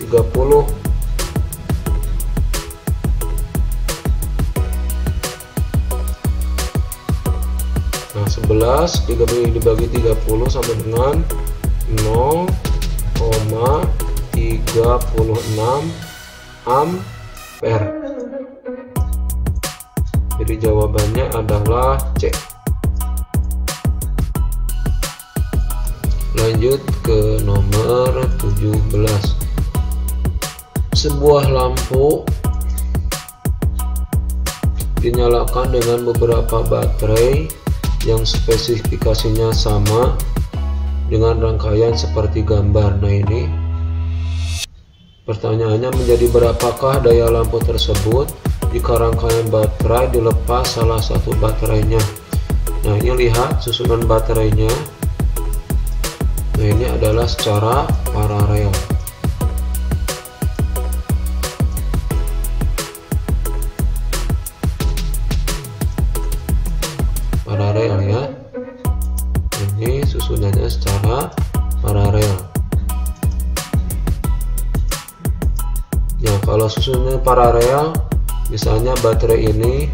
Nah, sebelas dibagi tiga puluh sama dengan nol koma tiga enam ampere. Jadi jawabannya adalah C. Lanjut ke nomor tujuh belas. Sebuah lampu dinyalakan dengan beberapa baterai yang spesifikasinya sama dengan rangkaian seperti gambar. Nah, ini pertanyaannya, menjadi berapakah daya lampu tersebut jika rangkaian baterai dilepas salah satu baterainya. Nah, ini lihat susunan baterainya. Nah, ini adalah secara paralel. Paralel ya. Ini susunannya secara paralel. Ya, kalau susunannya paralel, misalnya baterai ini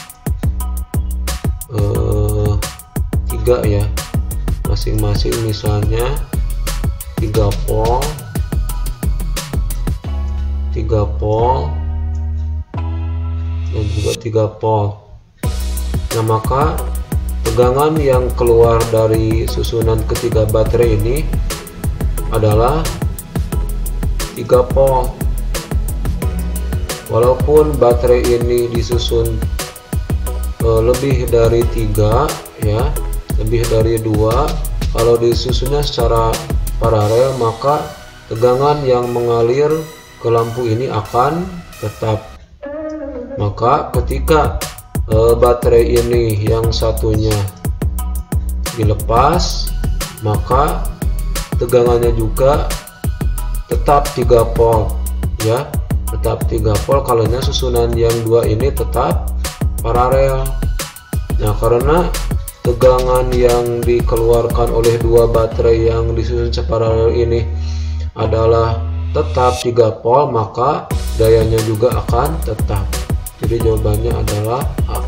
eh, tiga ya, masing-masing misalnya tiga volt, tiga volt, dan juga tiga volt. Nah, maka tegangan yang keluar dari susunan ketiga baterai ini adalah tiga volt. Walaupun baterai ini disusun e, lebih dari tiga ya, lebih dari dua, kalau disusunnya secara paralel maka tegangan yang mengalir ke lampu ini akan tetap. Maka ketika e, baterai ini yang satunya dilepas, maka tegangannya juga tetap tiga volt ya, tetap tiga volt. Kalau susunan yang dua ini tetap paralel. Nah, karena tegangan yang dikeluarkan oleh dua baterai yang disusun separalel ini adalah tetap tiga volt, maka dayanya juga akan tetap. Jadi jawabannya adalah A.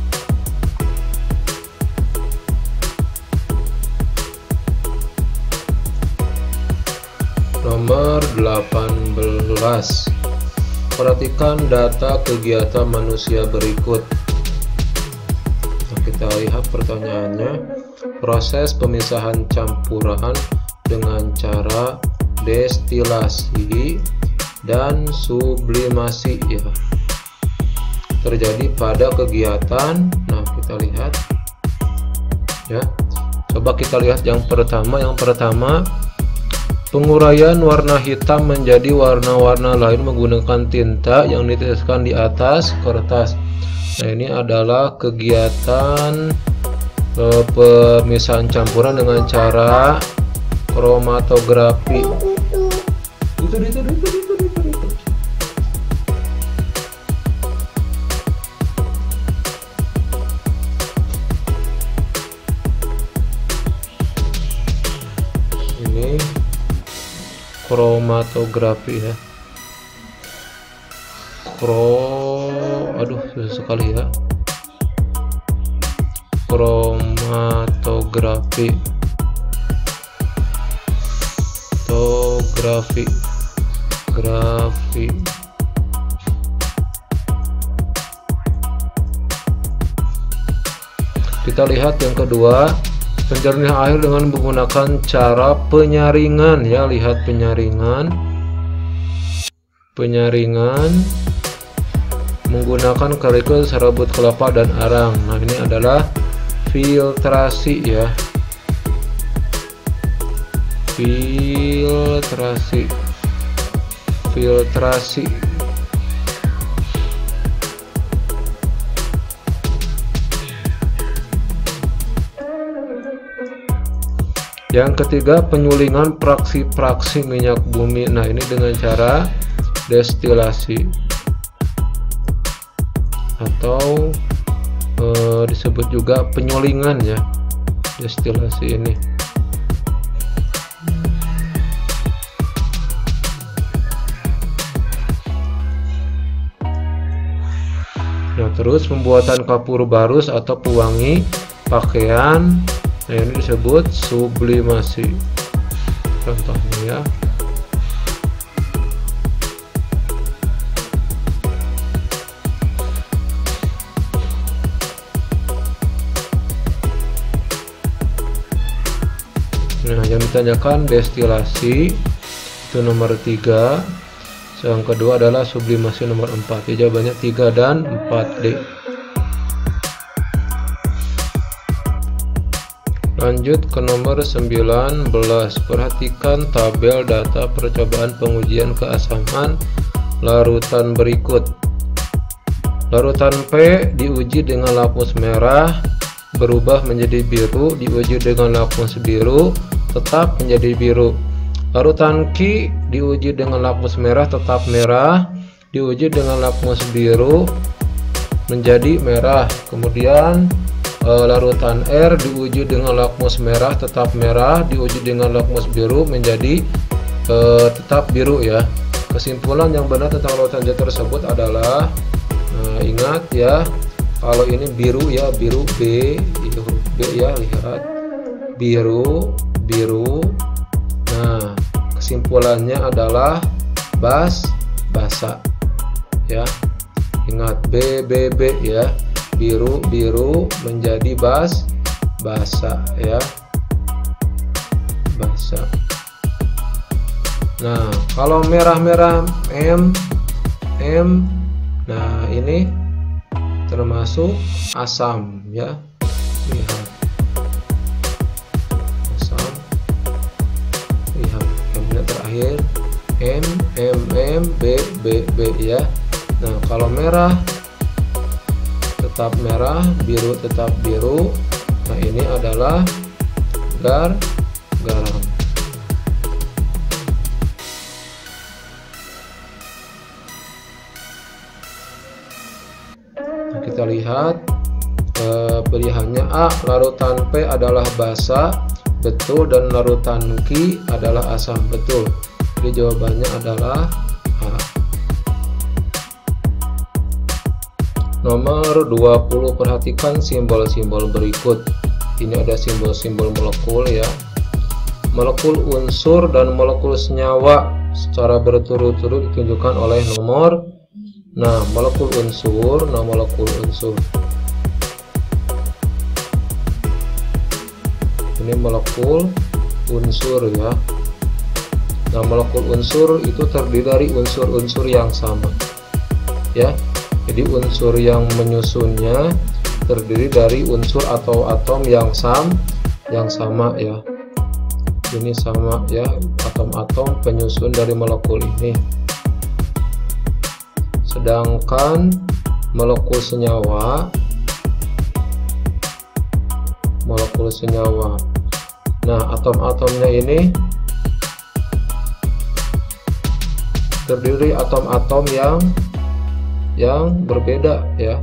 Nomor delapan belas. Perhatikan data kegiatan manusia berikut. Nah, kita lihat pertanyaannya. Proses pemisahan campuran dengan cara destilasi dan sublimasi ya, terjadi pada kegiatan. Nah, kita lihat ya. Coba kita lihat yang pertama. Yang pertama, penguraian warna hitam menjadi warna-warna lain menggunakan tinta yang diteteskan di atas kertas. Nah, ini adalah kegiatan eh, pemisahan campuran dengan cara kromatografi. Itu, itu, itu, itu, itu, itu, itu. Ini kromatografi ya. Kro aduh susah sekali ya. Kromatografi. Tografi. Grafi. Kita lihat yang kedua, penjernihan air dengan menggunakan cara penyaringan ya. Lihat penyaringan. Penyaringan menggunakan kerikil, serbuk kelapa dan arang. Nah, ini adalah filtrasi ya. Filtrasi. Filtrasi. Yang ketiga, penyulingan praksi-praksi minyak bumi. Nah, ini dengan cara destilasi atau e, disebut juga penyulingan ya, destilasi ini. Nah, terus pembuatan kapur barus atau pewangi pakaian. Nah, ini disebut sublimasi. Contohnya ya. Nah, yang ditanyakan destilasi itu nomor tiga. Yang kedua adalah sublimasi nomor empat. Ya, jawabannya tiga dan empat D. Lanjut ke nomor sembilan belas. Perhatikan tabel data percobaan pengujian keasaman larutan berikut. Larutan P diuji dengan lapis merah, berubah menjadi biru, diuji dengan lapis biru, tetap menjadi biru. Larutan Q diuji dengan lapis merah, tetap merah, diuji dengan lapis biru, menjadi merah. Kemudian e, larutan R diuji dengan lakmus merah, tetap merah, diuji dengan lakmus biru, menjadi e, tetap biru ya. Kesimpulan yang benar tentang larutan zat tersebut adalah, nah, ingat ya, kalau ini biru ya, biru B, itu huruf B ya, lihat biru, biru. Nah, kesimpulannya adalah bas, basa ya. Ingat B, B, B ya, biru, biru menjadi bas, basa ya, basa. Nah, kalau merah-merah M, M, nah ini termasuk asam ya, lihat asam, lihat M-nya terakhir M, M, M, B, B, B ya. Nah, kalau merah tetap merah, biru tetap biru. Nah, ini adalah gar, garam. Nah, kita lihat eh, pilihannya A, larutan P adalah basa, betul, dan larutan Q adalah asam, betul. Jadi jawabannya adalah A. Nomor dua puluh, perhatikan simbol-simbol berikut. Ini ada simbol-simbol molekul ya. Molekul unsur dan molekul senyawa secara berturut-turut ditunjukkan oleh nomor. Nah, molekul unsur, nah molekul unsur. Ini molekul unsur ya. Nah, molekul unsur itu terdiri dari unsur-unsur yang sama, ya. Jadi unsur yang menyusunnya terdiri dari unsur atau atom yang sam, yang sama, ya. Ini sama, ya, atom-atom penyusun dari molekul ini. Sedangkan molekul senyawa, molekul senyawa. Nah, atom-atomnya ini terdiri atom-atom yang yang berbeda, ya.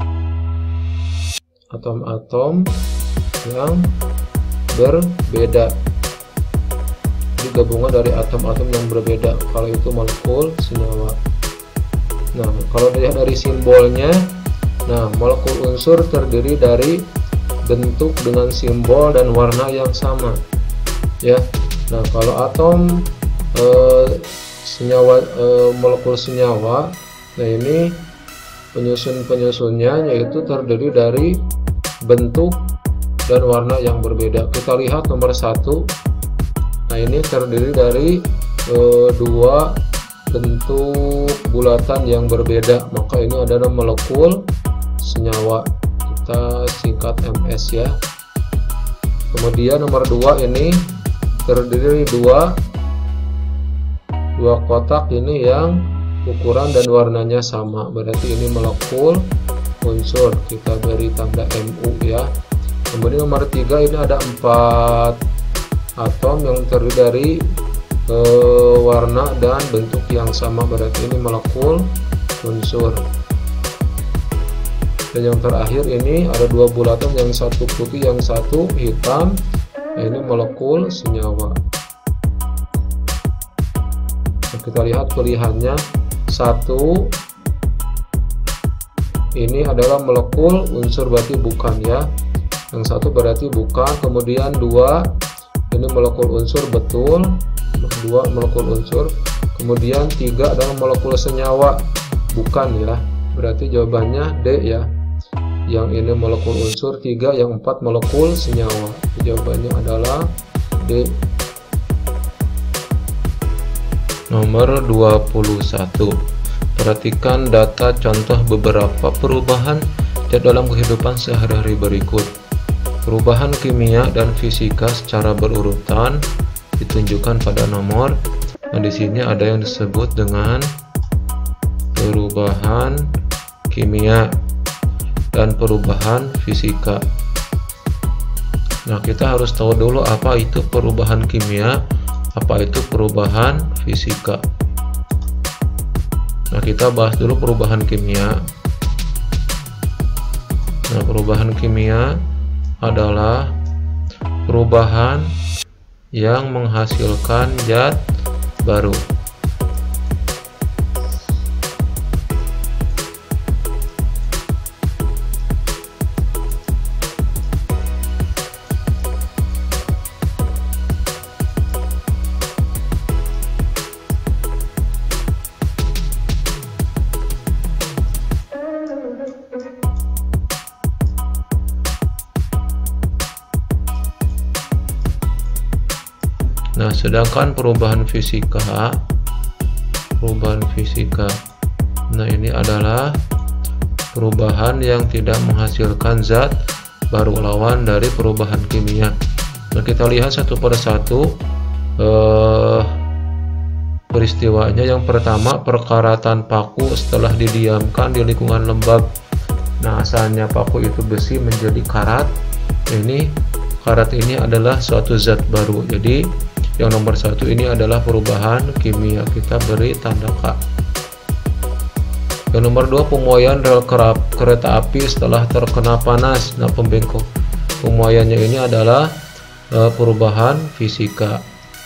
Atom-atom yang berbeda. Jadi gabungan dari atom-atom yang berbeda. Kalau itu molekul senyawa. Nah, kalau dilihat dari simbolnya, nah, molekul unsur terdiri dari bentuk dengan simbol dan warna yang sama, ya. Nah, kalau atom eh, senyawa, eh, molekul senyawa, nah ini penyusun-penyusunnya yaitu terdiri dari bentuk dan warna yang berbeda. Kita lihat nomor satu. Nah, ini terdiri dari e, dua bentuk bulatan yang berbeda, maka ini adalah molekul senyawa. Kita singkat M S, ya. Kemudian nomor dua ini terdiri dari dua dua kotak ini yang ukuran dan warnanya sama, berarti ini molekul unsur, kita beri tanda M U, ya. Kemudian nomor tiga ini ada empat atom yang terdiri dari e, warna dan bentuk yang sama, berarti ini molekul unsur. Dan yang terakhir ini ada dua bulatan, yang satu putih yang satu hitam, nah ini molekul senyawa. Nah, kita lihat pilihannya. Satu ini adalah molekul unsur, berarti bukan, ya. Yang satu berarti bukan. Kemudian dua ini molekul unsur, betul, dua molekul unsur. Kemudian tiga adalah molekul senyawa, bukan, ya, berarti jawabannya D, ya. Yang ini molekul unsur tiga, yang empat molekul senyawa. Jawabannya adalah D. Nomor dua puluh satu. Perhatikan data contoh beberapa perubahan dalam kehidupan sehari-hari berikut. Perubahan kimia dan fisika secara berurutan ditunjukkan pada nomor. Nah, di sini ada yang disebut dengan perubahan kimia dan perubahan fisika. Nah, kita harus tahu dulu apa itu perubahan kimia, apa itu perubahan fisika. Nah, kita bahas dulu perubahan kimia. Nah, perubahan kimia adalah perubahan yang menghasilkan zat baru. Nah, sedangkan perubahan fisika, perubahan fisika, nah ini adalah perubahan yang tidak menghasilkan zat baru, lawan dari perubahan kimia. Nah, kita lihat satu persatu eh, peristiwanya. Yang pertama, perkaratan paku setelah didiamkan di lingkungan lembab. Nah, asalnya paku itu besi menjadi karat. Ini karat ini adalah suatu zat baru. Jadi yang nomor satu ini adalah perubahan kimia, kita beri tanda K. Yang nomor dua, pemuaian rel kereta api setelah terkena panas. Nah, pembengkok pemuaiannya ini adalah e, perubahan fisika.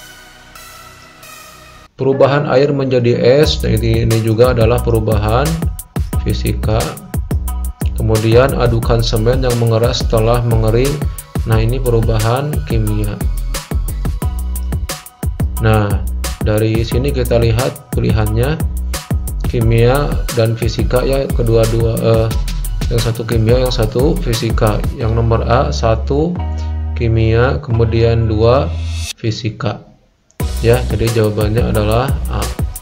Perubahan air menjadi es, nah ini, ini juga adalah perubahan fisika. Kemudian adukan semen yang mengeras setelah mengering, nah ini perubahan kimia. Nah, dari sini kita lihat pilihannya kimia dan fisika, ya, kedua-dua eh, yang satu kimia, yang satu fisika. Yang nomor A satu kimia, kemudian dua fisika. ya. Jadi jawabannya adalah A.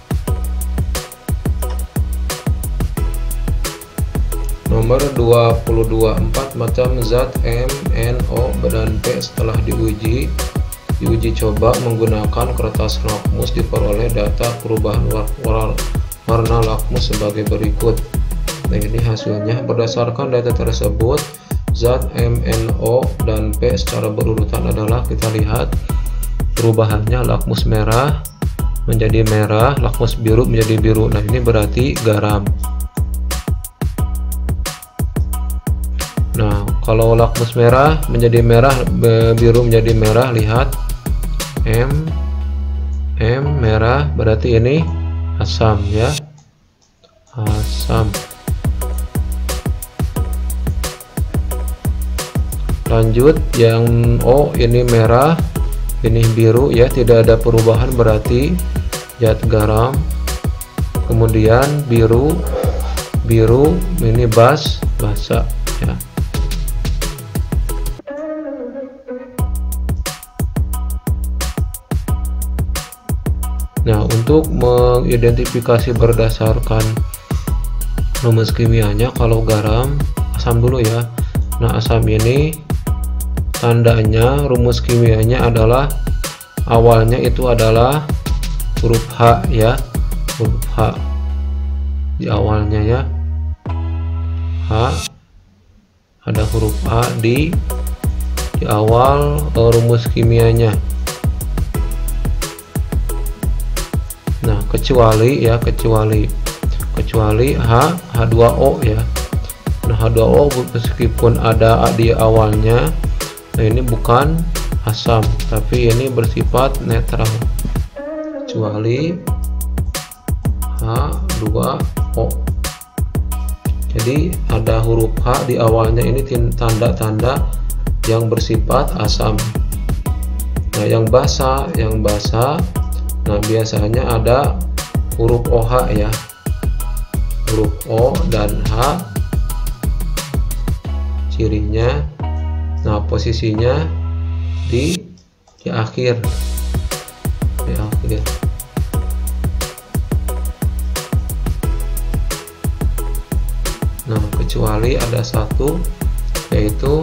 Nomor dua puluh dua, empat macam zat M, N, O, dan P setelah diuji diuji coba menggunakan kertas lakmus diperoleh data perubahan warna, warna lakmus sebagai berikut. Nah, ini hasilnya. Berdasarkan data tersebut, zat M, N, O, dan P secara berurutan adalah, kita lihat perubahannya: lakmus merah menjadi merah, lakmus biru menjadi biru. Nah, ini berarti garam. Nah, kalau lakmus merah menjadi merah, biru menjadi merah, lihat M, M merah, berarti ini asam ya, asam. Lanjut yang O, ini merah, ini biru ya, tidak ada perubahan, berarti zat garam. Kemudian biru, biru ini bas, basa ya. Nah, untuk mengidentifikasi berdasarkan rumus kimianya, kalau garam, asam dulu ya. Nah, asam ini tandanya, rumus kimianya adalah, awalnya itu adalah huruf H ya, huruf H di awalnya ya, H, ada huruf A di di awal uh, rumus kimianya. Nah, kecuali ya, kecuali kecuali H, H dua O ya. Nah, H dua O meskipun ada A di awalnya, nah ini bukan asam, tapi ini bersifat netral. Kecuali H dua O. Jadi ada huruf H di awalnya, ini tanda-tanda yang bersifat asam. Nah, yang basa, yang basa nah biasanya ada huruf O H ya, huruf O dan H cirinya. Nah, posisinya di di akhir, di akhir. Nah, kecuali ada satu, yaitu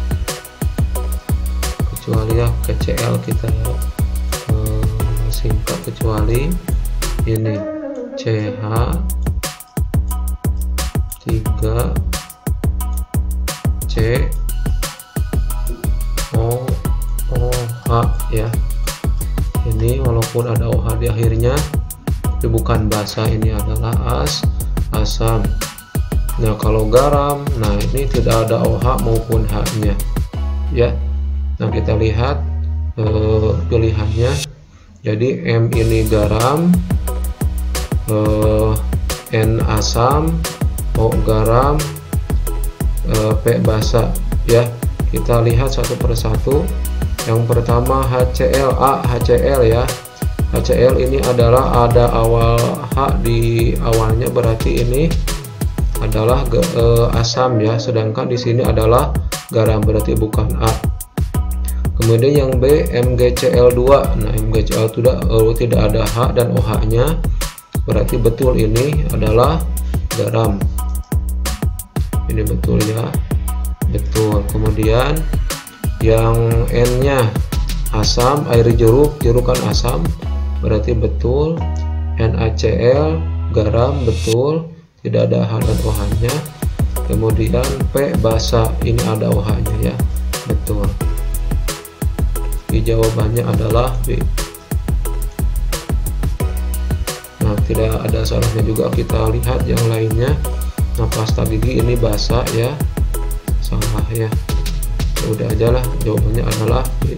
kecuali ya ke C L kita ya, singkat, kecuali ini C H tiga C O O H ya. Ini walaupun ada O H di akhirnya, tapi bukan basa, ini adalah as asam. Nah, kalau garam, nah ini tidak ada O H maupun H-nya ya. Nah, kita lihat eh, pilihannya. Jadi M ini garam, eh, N asam, O garam, eh, P basa ya. Kita lihat satu persatu. Yang pertama H C L, A H C L ya. H C L ini adalah ada awal H di awalnya, berarti ini adalah eh, asam ya. Sedangkan di sini adalah garam, berarti bukan A. Kemudian yang B, M G C L dua. Nah, M G C L dua uh, tidak ada H dan O H-nya, berarti betul ini adalah garam. Ini betul ya, betul. Kemudian yang N-nya asam, air jeruk, jeruk kan asam, berarti betul. NaCl garam, betul, tidak ada H dan O H-nya. Kemudian P basa, ini ada O H-nya ya, betul. Jawabannya adalah B. Nah, tidak ada salahnya juga kita lihat yang lainnya. Nah, pasta gigi ini basa ya, salah ya. Udah aja lah, jawabannya adalah B.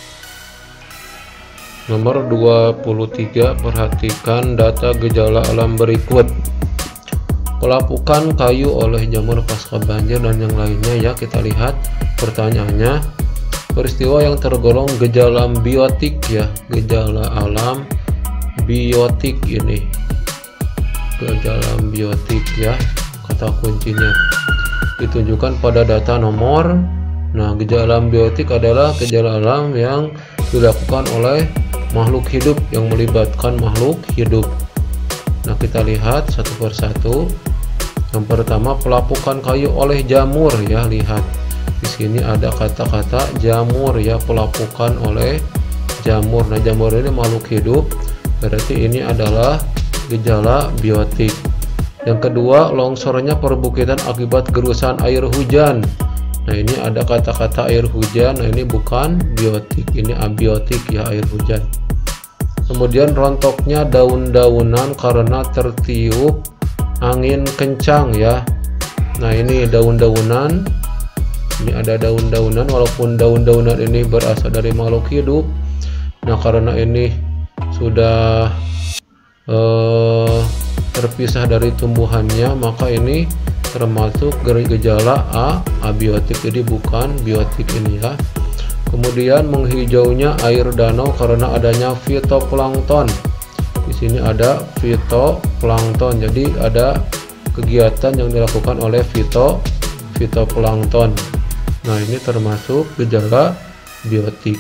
Nomor dua puluh tiga, perhatikan data gejala alam berikut. Pelapukan kayu oleh jamur pasca banjir dan yang lainnya ya. Kita lihat pertanyaannya. Peristiwa yang tergolong gejala biotik ya, gejala alam biotik ini, gejala biotik ya, kata kuncinya ditunjukkan pada data nomor. Nah, gejala biotik adalah gejala alam yang dilakukan oleh makhluk hidup, yang melibatkan makhluk hidup. Nah, kita lihat satu persatu. Yang pertama, pelapukan kayu oleh jamur ya. Lihat di sini ada kata-kata jamur ya, pelapukan oleh jamur. Nah, jamur ini makhluk hidup, berarti ini adalah gejala biotik. Yang kedua, longsornya perbukitan akibat gerusan air hujan. Nah, ini ada kata-kata air hujan. Nah, ini bukan biotik, ini abiotik ya, air hujan. Kemudian rontoknya daun-daunan karena tertiup angin kencang ya. Nah, ini daun-daunan. Ini ada daun-daunan, walaupun daun-daunan ini berasal dari makhluk hidup. Nah, karena ini sudah eh, terpisah dari tumbuhannya, maka ini termasuk gejala A, abiotik, jadi bukan biotik ini ya. Kemudian menghijaunya air danau karena adanya fitoplankton. Di sini ada fitoplankton, jadi ada kegiatan yang dilakukan oleh fito fitoplankton. Nah, ini termasuk gejala biotik.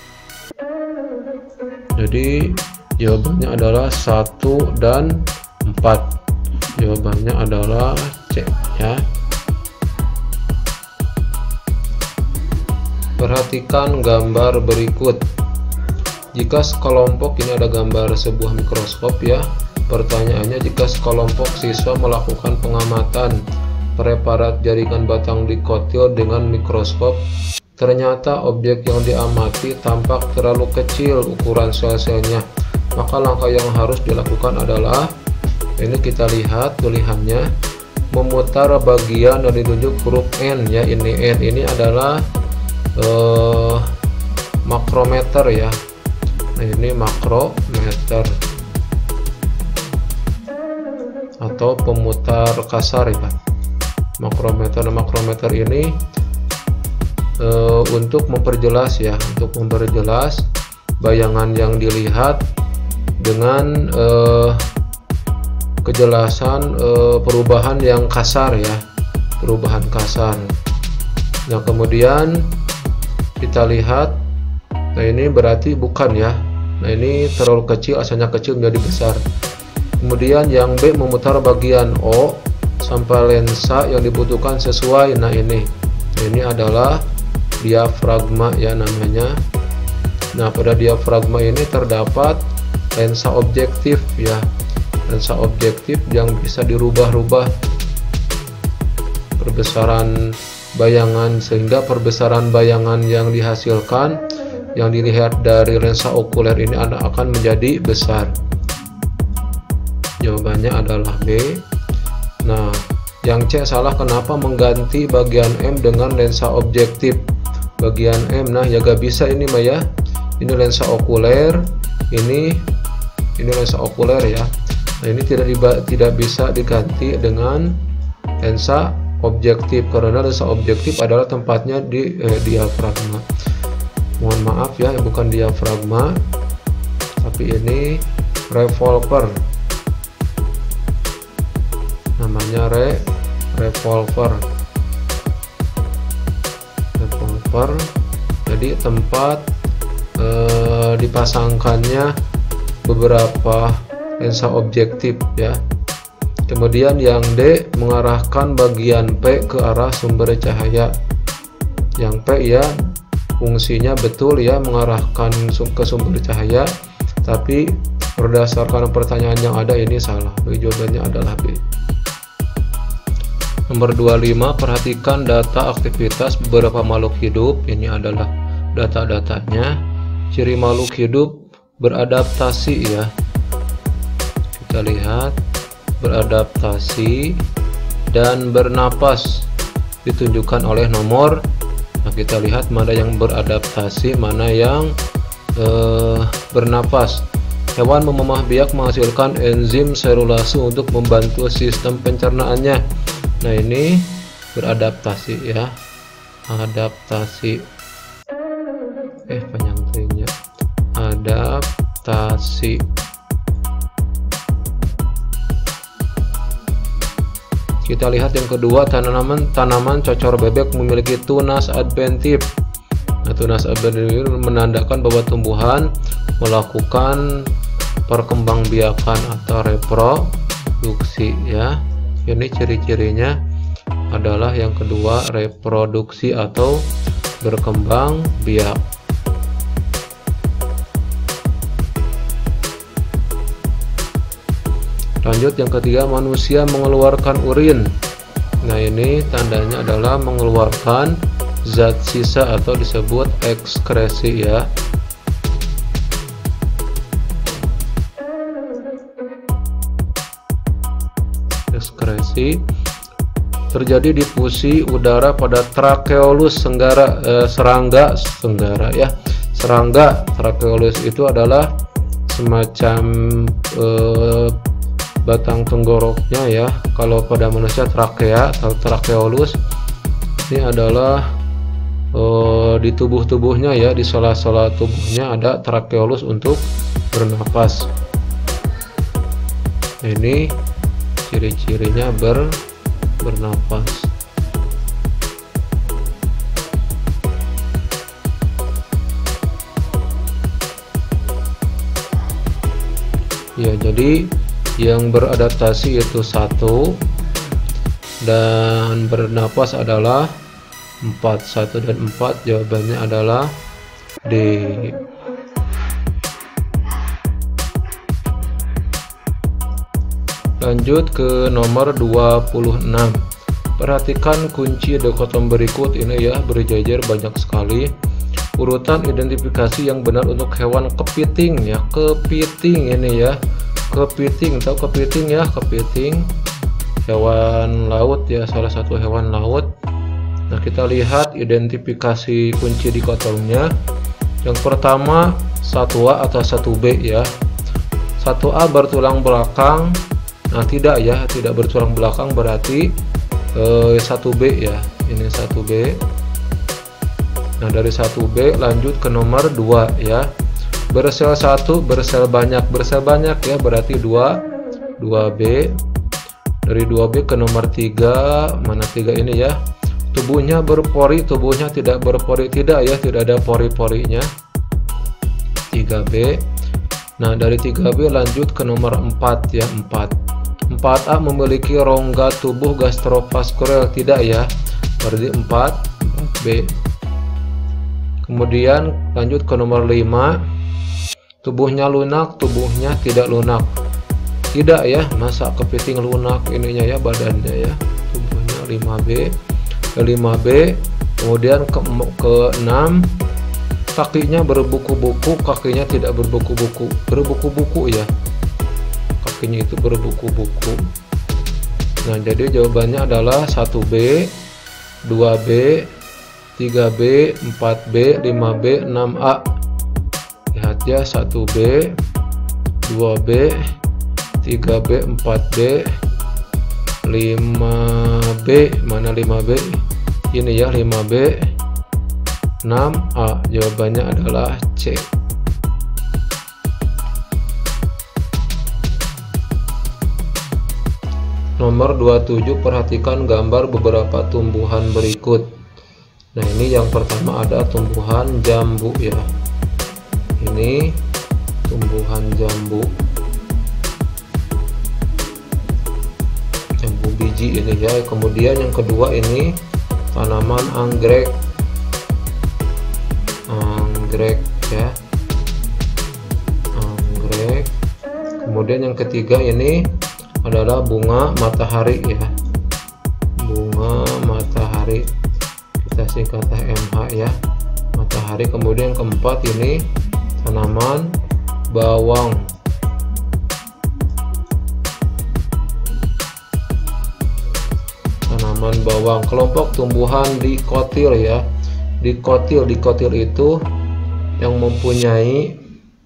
Jadi jawabannya adalah satu dan empat. Jawabannya adalah C ya. Perhatikan gambar berikut. Jika sekelompok, ini ada gambar sebuah mikroskop ya. Pertanyaannya, jika sekelompok siswa melakukan pengamatan preparat jaringan batang dikotil dengan mikroskop, ternyata objek yang diamati tampak terlalu kecil ukuran sel-selnya, maka langkah yang harus dilakukan adalah, ini kita lihat tulisannya, memutar bagian yang ditunjuk huruf N ya. Ini N, ini adalah eh, makrometer ya. Nah, ini makrometer atau pemutar kasar ya. Makrometer, nah, makrometer ini eh, untuk memperjelas ya, untuk memperjelas bayangan yang dilihat dengan eh, kejelasan eh, perubahan yang kasar ya, perubahan kasar. Nah, kemudian kita lihat, nah ini berarti bukan ya. Nah, ini terlalu kecil, asalnya kecil menjadi besar. Kemudian yang B, memutar bagian O sampai lensa yang dibutuhkan sesuai. Nah, ini ini adalah diafragma ya namanya. Nah, pada diafragma ini terdapat lensa objektif ya, lensa objektif yang bisa dirubah-rubah perbesaran bayangan, sehingga perbesaran bayangan yang dihasilkan, yang dilihat dari lensa okuler ini akan menjadi besar. Jawabannya adalah B. Nah, yang C salah. Kenapa mengganti bagian M dengan lensa objektif? Bagian M, nah ya gak bisa ini mah ya. Ini lensa okuler, ini ini lensa okuler ya. Nah, ini tidak tidak bisa diganti dengan lensa objektif karena lensa objektif adalah tempatnya di eh, diafragma. Mohon maaf ya, bukan diafragma, tapi ini revolver. Namanya re revolver. Revolver. Jadi tempat eh, dipasangkannya beberapa lensa objektif ya. Kemudian yang D, mengarahkan bagian P ke arah sumber cahaya. Yang P ya fungsinya betul ya, mengarahkan ke sumber cahaya, tapi berdasarkan pertanyaan yang ada ini salah. Jawabannya adalah B. Nomor dua puluh lima, perhatikan data aktivitas beberapa makhluk hidup. Ini adalah data-datanya. Ciri makhluk hidup beradaptasi ya. Kita lihat, beradaptasi dan bernapas ditunjukkan oleh nomor. Nah, kita lihat mana yang beradaptasi, mana yang eh, bernapas. Hewan memamah biak menghasilkan enzim selulase untuk membantu sistem pencernaannya. Nah, ini beradaptasi ya, adaptasi. Eh, panjang T-nya. Adaptasi. Kita lihat yang kedua, tanaman tanaman cocor bebek memiliki tunas adventif. Nah, tunas adventif menandakan bahwa tumbuhan melakukan perkembangbiakan atau reproduksi ya. Ini ciri-cirinya adalah yang kedua, reproduksi atau berkembang biak. Lanjut yang ketiga, manusia mengeluarkan urin. Nah ini tandanya adalah mengeluarkan zat sisa atau disebut ekskresi ya. Ekskresi terjadi di fusi udara pada tracheolus senggara, eh, serangga senggara ya. Serangga tracheolus itu adalah semacam eh, batang tenggoroknya ya. Kalau pada manusia trakea atau tracheolus ini adalah eh, di tubuh-tubuhnya ya, di sela-sela tubuhnya ada tracheolus untuk bernapas. Ini ciri-cirinya ber bernapas. Ya, jadi yang beradaptasi itu satu dan bernapas adalah empat. Satu dan empat jawabannya adalah D. Lanjut ke nomor dua puluh enam. Perhatikan kunci dikotom berikut ini ya, berjajar banyak sekali. Urutan identifikasi yang benar untuk hewan kepiting ya. Kepiting ini ya. Kepiting, tahu kepiting ya? Kepiting hewan laut ya, salah satu hewan laut. Nah, kita lihat identifikasi kunci dikotomnya. Yang pertama satu A atau satu B ya. satu A bertulang belakang. Nah, tidak ya, tidak bertulang belakang berarti eh, satu B ya. Ini satu B. Nah, dari satu B lanjut ke nomor dua ya. Bersel satu, bersel banyak. Bersel banyak ya berarti dua, dua B. Dari dua B ke nomor tiga. Mana tiga ini ya? Tubuhnya berpori, tubuhnya tidak berpori, tidak ya, tidak ada pori-porinya. tiga B. Nah, dari tiga B lanjut ke nomor empat ya, empat. empat A memiliki rongga tubuh gastrovaskuler, tidak ya, berarti empat, empat B. Kemudian lanjut ke nomor lima. Tubuhnya lunak, tubuhnya tidak lunak, tidak ya, masa kepiting lunak ininya ya, badannya ya. Tubuhnya lima B. Ke lima B. Kemudian ke, ke enam, kakinya berbuku-buku, kakinya tidak berbuku-buku, berbuku-buku ya, kakinya itu berbuku-buku. Nah, jadi jawabannya adalah satu B, dua B, tiga B, empat B, lima B, enam A. Lihat ya, satu B, dua B, tiga B, empat B, lima B. Mana lima B? Ini ya, lima B, enam A. Jawabannya adalah C. Nomor dua puluh tujuh, perhatikan gambar beberapa tumbuhan berikut. Nah, ini yang pertama ada tumbuhan jambu ya. Ini tumbuhan jambu. Jambu biji ini ya. Kemudian yang kedua ini tanaman anggrek. Anggrek ya. Anggrek. Kemudian yang ketiga ini adalah bunga matahari ya. Bunga matahari. Kita singkat M H ya. Matahari. Kemudian yang keempat ini tanaman bawang. Tanaman bawang. Kelompok tumbuhan dikotil ya. Dikotil, dikotil itu yang mempunyai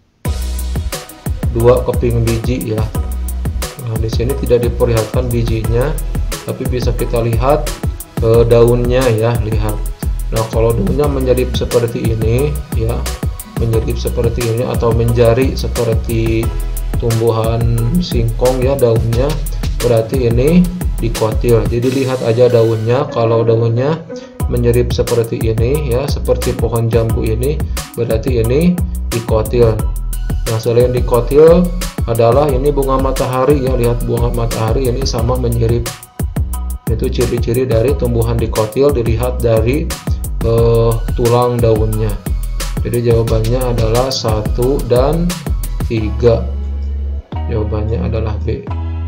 dua keping biji ya. Nah, di sini tidak diperlihatkan bijinya, tapi bisa kita lihat eh, daunnya ya, lihat. Nah, kalau daunnya menjadi seperti ini ya, menjadi seperti ini atau menjari seperti tumbuhan singkong ya daunnya, berarti ini dikotil. Jadi lihat aja daunnya, kalau daunnya menjadi seperti ini ya, seperti pohon jambu ini, berarti ini dikotil. Yang selain dikotil adalah ini bunga matahari ya, lihat bunga matahari ini sama menyirip. Itu ciri-ciri dari tumbuhan dikotil dilihat dari eh, tulang daunnya. Jadi jawabannya adalah satu dan tiga. Jawabannya adalah B.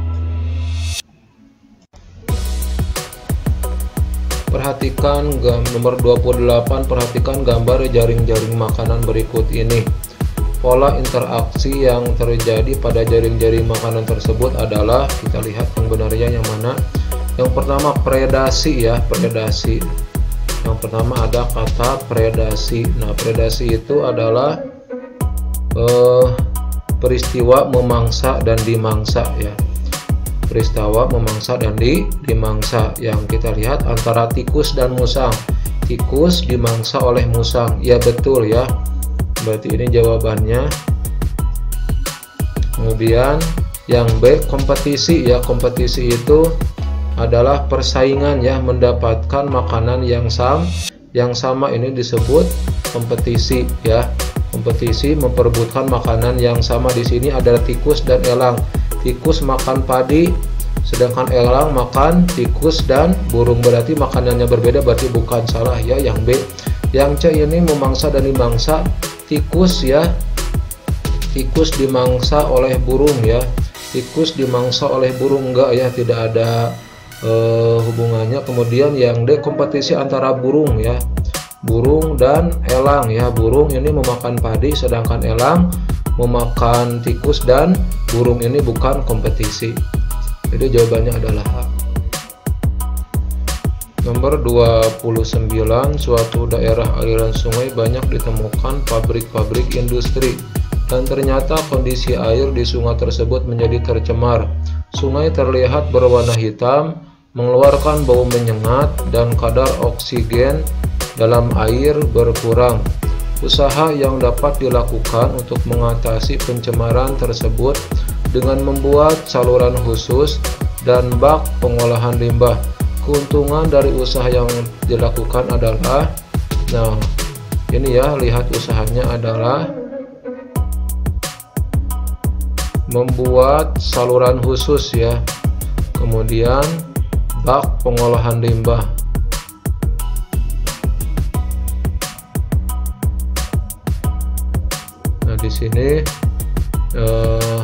Perhatikan nomor dua puluh delapan, perhatikan gambar jaring-jaring makanan berikut ini. Pola interaksi yang terjadi pada jaring-jaring makanan tersebut adalah, kita lihat yang benarnya yang mana. Yang pertama predasi ya, predasi. Yang pertama ada kata predasi. Nah, predasi itu adalah eh, peristiwa memangsa dan dimangsa ya. Peristiwa memangsa dan di, dimangsa. Yang kita lihat antara tikus dan musang. Tikus dimangsa oleh musang. Ya betul ya. Berarti ini jawabannya. Kemudian yang B kompetisi ya. Kompetisi itu adalah persaingan ya, mendapatkan makanan yang sama. Yang sama ini disebut kompetisi ya. Kompetisi memperebutkan makanan yang sama. Di sini ada tikus dan elang. Tikus makan padi, sedangkan elang makan tikus dan burung. Berarti makanannya berbeda, berarti bukan salah ya yang B. Yang C ini memangsa dan dimangsa. Tikus ya, tikus dimangsa oleh burung ya. Tikus dimangsa oleh burung, enggak ya, tidak ada uh, hubungannya. Kemudian yang D kompetisi antara burung ya, burung dan elang ya. Burung ini memakan padi, sedangkan elang memakan tikus dan burung. Ini bukan kompetisi. Jadi jawabannya adalah A. Nomor dua puluh sembilan, suatu daerah aliran sungai banyak ditemukan pabrik-pabrik industri dan ternyata kondisi air di sungai tersebut menjadi tercemar. Sungai terlihat berwarna hitam, mengeluarkan bau menyengat, dan kadar oksigen dalam air berkurang. Usaha yang dapat dilakukan untuk mengatasi pencemaran tersebut dengan membuat saluran khusus dan bak pengolahan limbah. Keuntungan dari usaha yang dilakukan adalah, nah ini ya, lihat usahanya adalah membuat saluran khusus ya, kemudian bak pengolahan limbah. Nah di sini eh,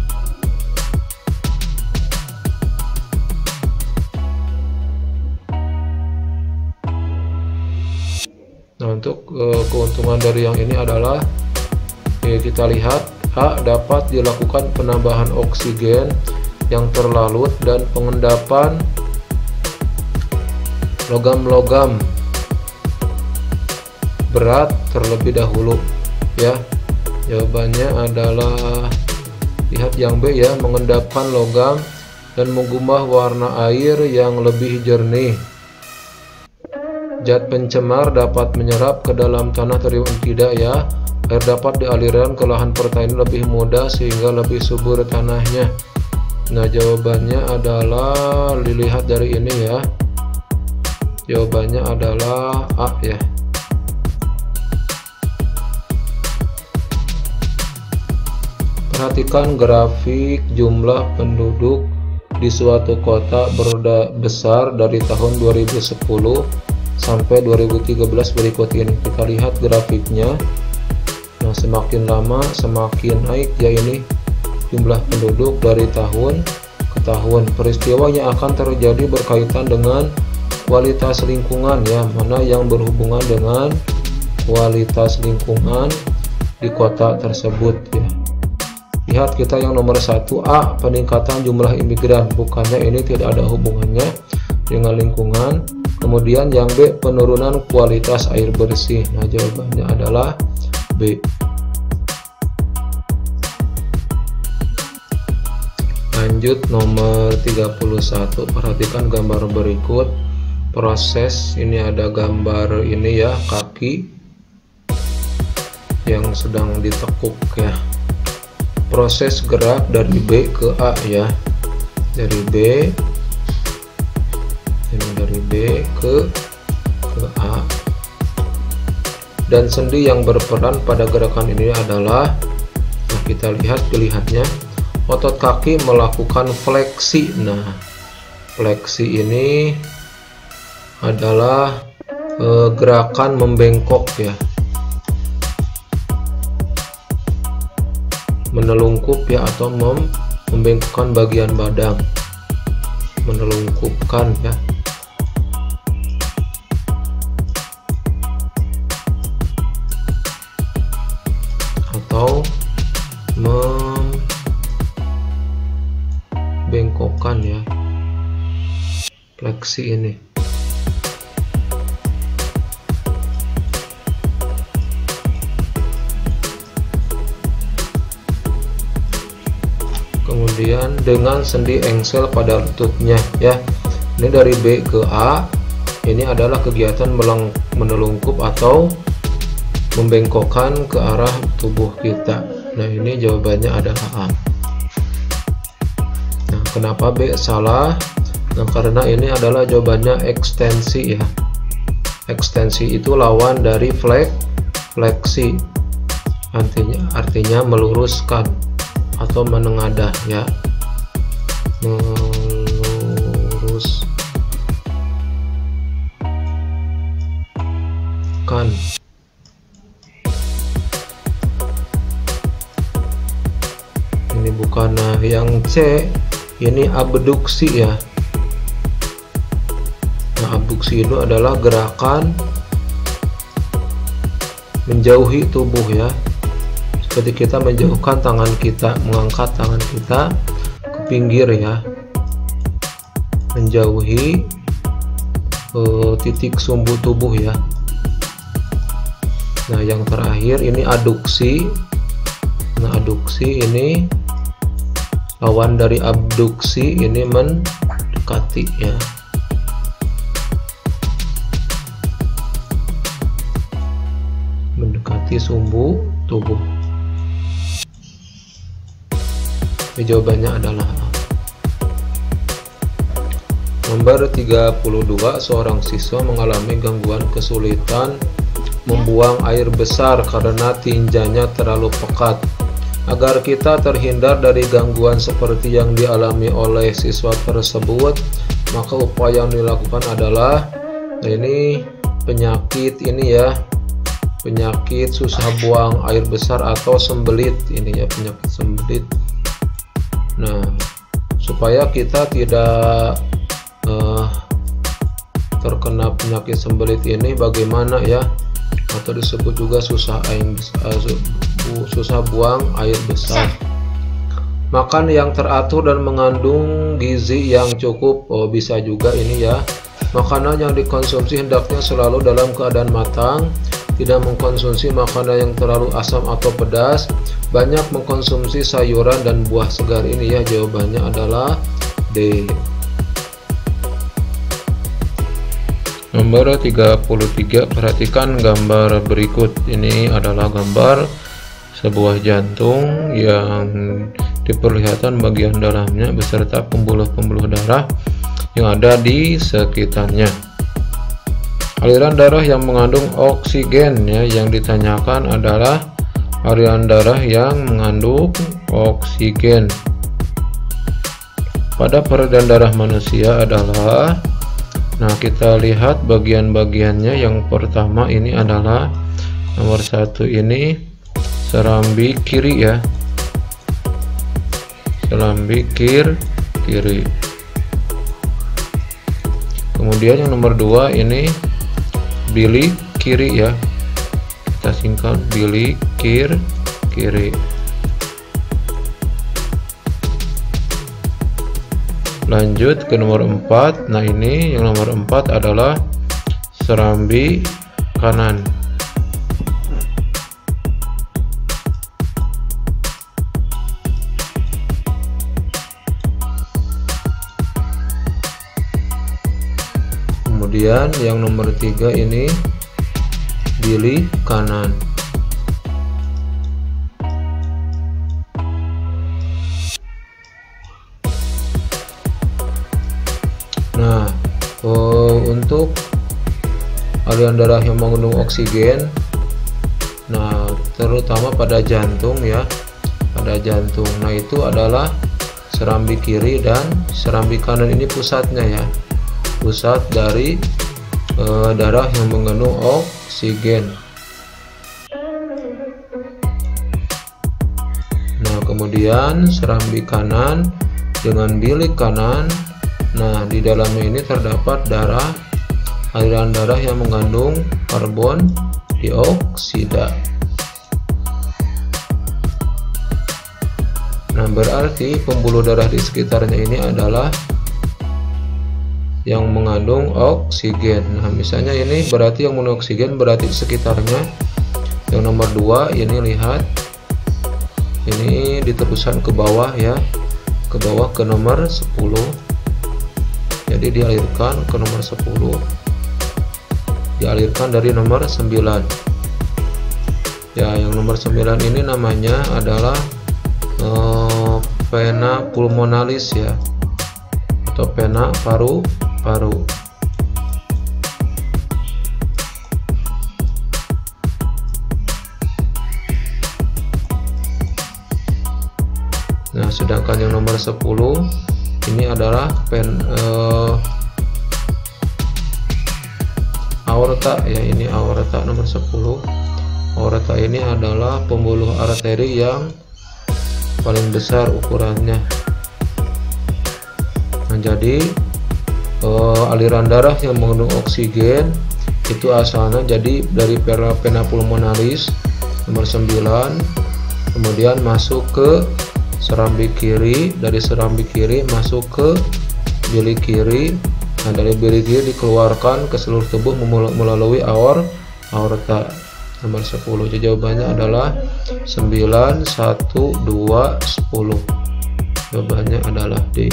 nah untuk eh, keuntungan dari yang ini adalah eh, kita lihat A, dapat dilakukan penambahan oksigen yang terlalut dan pengendapan logam-logam berat terlebih dahulu ya. Jawabannya adalah, lihat yang B ya, mengendapkan logam dan mengubah warna air yang lebih jernih. Zat pencemar dapat menyerap ke dalam tanah atau tidak ya. Air dapat dialirkan ke lahan pertanian lebih mudah sehingga lebih subur tanahnya. Nah jawabannya adalah, dilihat dari ini ya, jawabannya adalah A ya. Perhatikan grafik jumlah penduduk di suatu kota besar dari tahun dua ribu sepuluh sampai dua ribu tiga belas berikut ini. Kita lihat grafiknya. Nah semakin lama semakin naik ya ini jumlah penduduk dari tahun ke tahun. Peristiwa yang akan terjadi berkaitan dengan kualitas lingkungan ya, mana yang berhubungan dengan kualitas lingkungan di kota tersebut ya. Lihat kita yang nomor satu A, peningkatan jumlah imigran, bukannya ini tidak ada hubungannya dengan lingkungan. Kemudian yang B, penurunan kualitas air bersih. Nah jawabannya adalah B. Lanjut nomor tiga puluh satu, perhatikan gambar berikut. Proses, ini ada gambar ini ya, kaki yang sedang ditekuk ya. Proses gerak dari B ke A ya, dari B ini dari B ke ke A, dan sendi yang berperan pada gerakan ini adalah, nah kita lihat pilihannya. Otot kaki melakukan fleksi. Nah, fleksi ini adalah e, gerakan membengkok ya, menelungkup ya, atau mem membengkokkan bagian badan, menelungkupkan ya. Atau membengkokkan ya, fleksi ini. Kemudian dengan sendi engsel pada lututnya ya. Ini dari B ke A, ini adalah kegiatan menelungkup atau membengkokkan ke arah tubuh kita. Nah, ini jawabannya adalah A. Nah, kenapa B salah? Nah, karena ini adalah jawabannya ekstensi ya. Ekstensi itu lawan dari flek, fleksi. Artinya, artinya meluruskan atau menengadah ya. Meluruskan. Ini bukan. Nah, yang C ini abduksi ya. Nah, abduksi itu adalah gerakan menjauhi tubuh ya, seperti kita menjauhkan tangan kita, mengangkat tangan kita ke pinggir ya, menjauhi uh, titik sumbu tubuh ya. Nah, yang terakhir ini aduksi. Nah, aduksi ini lawan dari abduksi, ini mendekati ya. Mendekati sumbu tubuh. Ini jawabannya adalah A. Nomor tiga puluh dua, seorang siswa mengalami gangguan kesulitan membuang air besar karena tinjanya terlalu pekat. Agar kita terhindar dari gangguan seperti yang dialami oleh siswa tersebut, maka upaya yang dilakukan adalah, nah ini penyakit ini ya, penyakit susah buang air besar atau sembelit ini ya, penyakit sembelit. Nah, supaya kita tidak uh, terkena penyakit sembelit ini, bagaimana ya, atau disebut juga susah air uh, susah buang air besar. Makan yang teratur dan mengandung gizi yang cukup. Oh, bisa juga ini ya. Makanan yang dikonsumsi hendaknya selalu dalam keadaan matang, tidak mengkonsumsi makanan yang terlalu asam atau pedas, banyak mengkonsumsi sayuran dan buah segar. Ini ya, jawabannya adalah D. Nomor tiga puluh tiga, perhatikan gambar berikut. Ini adalah gambar sebuah jantung yang diperlihatkan bagian dalamnya beserta pembuluh-pembuluh darah yang ada di sekitarnya. Aliran darah yang mengandung oksigen ya, yang ditanyakan adalah aliran darah yang mengandung oksigen pada peredaran darah manusia adalah, nah kita lihat bagian-bagiannya. Yang pertama ini adalah nomor satu, ini serambi kiri ya, serambi kir kiri. Kemudian yang nomor dua ini bilik kiri ya, kita singkat bilik kir kiri. Lanjut ke nomor empat. Nah, ini yang nomor empat adalah serambi kanan. Kemudian yang nomor tiga ini bilik kanan. Nah, oh, untuk aliran darah yang mengandung oksigen, nah terutama pada jantung ya, ada jantung. Nah, itu adalah serambi kiri dan serambi kanan. Ini pusatnya ya, pusat dari e, darah yang mengandung oksigen. Nah, kemudian serambi kanan dengan bilik kanan. Nah, di dalamnya ini terdapat darah, aliran darah yang mengandung karbon dioksida. Nah, berarti pembuluh darah di sekitarnya ini adalah yang mengandung oksigen. Nah, misalnya ini berarti yang mengandung oksigen, berarti di sekitarnya yang nomor dua ini, lihat ini diteruskan ke bawah ya, ke bawah ke nomor sepuluh. Jadi dialirkan ke nomor sepuluh, dialirkan dari nomor sembilan ya. Yang nomor sembilan ini namanya adalah eh, vena pulmonalis ya, atau vena paru-paru. Nah, sedangkan yang nomor sepuluh ini adalah pen uh, aorta ya. Ini aorta nomor sepuluh. Aorta ini adalah pembuluh arteri yang paling besar ukurannya. Nah, jadi uh, aliran darah yang mengandung oksigen itu asalnya jadi dari vena pulmonalis nomor sembilan, kemudian masuk ke serambi kiri, dari serambi kiri masuk ke bilik kiri. Nah, dari bilik kiri dikeluarkan ke seluruh tubuh melalui aor aorta nomor sepuluh. Jadi jawabannya adalah sembilan, satu, dua, sepuluh. Jawabannya adalah D.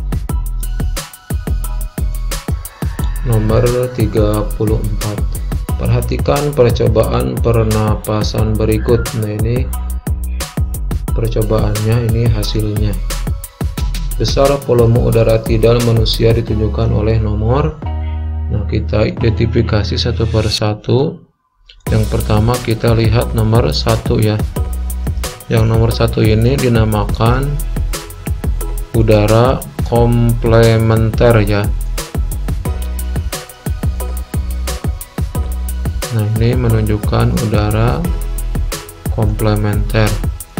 Nomor tiga puluh empat. Perhatikan percobaan pernapasan berikut. Nah, ini percobaannya, ini hasilnya. Besar volume udara tidal manusia ditunjukkan oleh nomor. Nah, kita identifikasi satu per satu. Yang pertama kita lihat nomor satu ya. Yang nomor satu ini dinamakan udara komplementer ya. Nah, ini menunjukkan udara komplementer.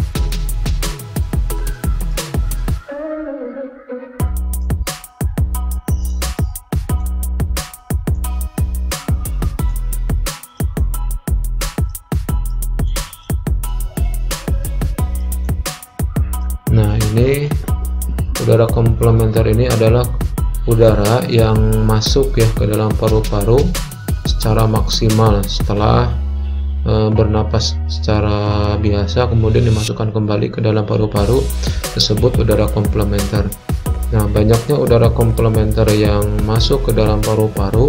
Nah, ini udara komplementer ini adalah udara yang masuk ya ke dalam paru-paru secara maksimal setelah e, bernapas secara biasa, kemudian dimasukkan kembali ke dalam paru-paru, tersebut udara komplementer. Nah, banyaknya udara komplementer yang masuk ke dalam paru-paru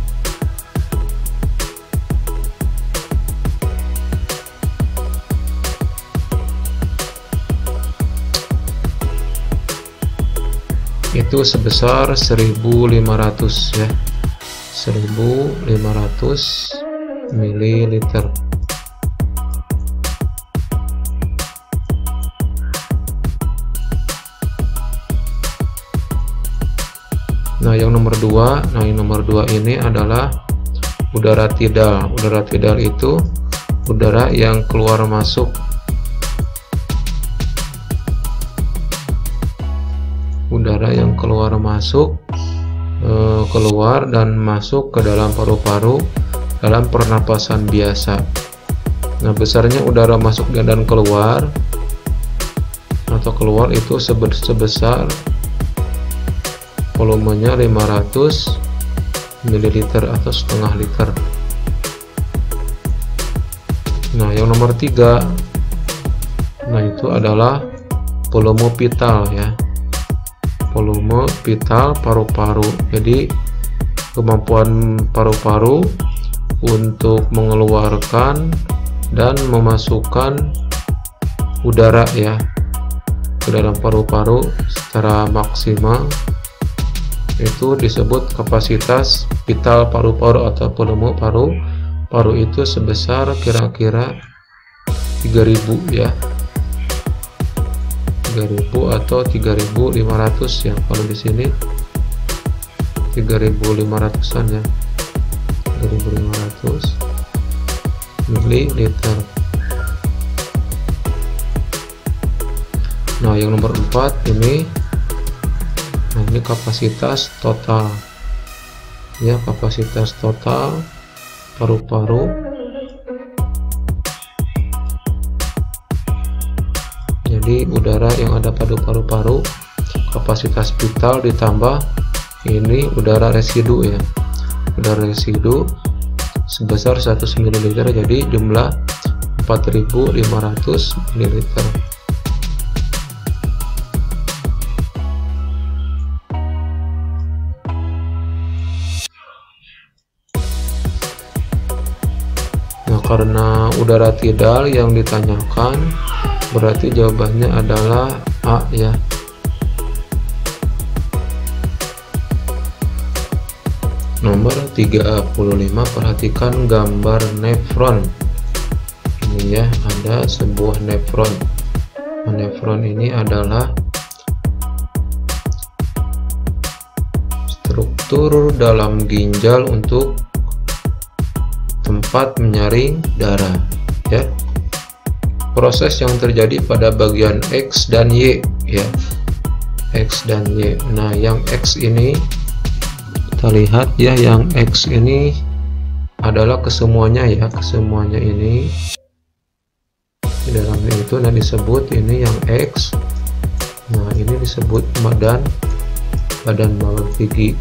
itu sebesar seribu lima ratus ya, seribu lima ratus mililiter. Nah, yang nomor dua, nah yang nomor dua ini adalah udara tidal. Udara tidal itu udara yang keluar masuk, udara yang keluar masuk e, keluar dan masuk ke dalam paru-paru dalam pernapasan biasa. Nah, besarnya udara masuk dan keluar atau keluar itu sebesar volumenya lima ratus mililiter atau setengah liter. Nah, yang nomor tiga, nah itu adalah volume vital ya, volume vital paru-paru. Jadi kemampuan paru-paru untuk mengeluarkan dan memasukkan udara ya ke dalam paru-paru secara maksimal, itu disebut kapasitas vital paru-paru atau volume paru-paru itu sebesar kira-kira tiga ribu ya. tiga ribu atau tiga ribu lima ratus ya. Kalau di sini tiga ribu lima ratusan ya, tiga ribu lima ratus mililiter. Nah, yang nomor empat ini, nah ini kapasitas total ya, kapasitas total paru-paru. Jadi udara yang ada pada paru-paru, kapasitas vital ditambah ini udara residu ya, udara residu sebesar seratus mililiter, jadi jumlah empat ribu lima ratus mililiter. Nah, karena udara tidal yang ditanyakan, berarti jawabannya adalah A ya. Nomor tiga puluh lima, perhatikan gambar nefron. Ini ya, ada sebuah nefron. Nah, nefron ini adalah struktur dalam ginjal untuk tempat menyaring darah ya. Proses yang terjadi pada bagian X dan Y ya, X dan Y. Nah, yang X ini kita lihat ya, yang X ini adalah kesemuanya ya, kesemuanya ini di dalamnya itu nah disebut ini yang X. Nah, ini disebut badan badan Malpighi.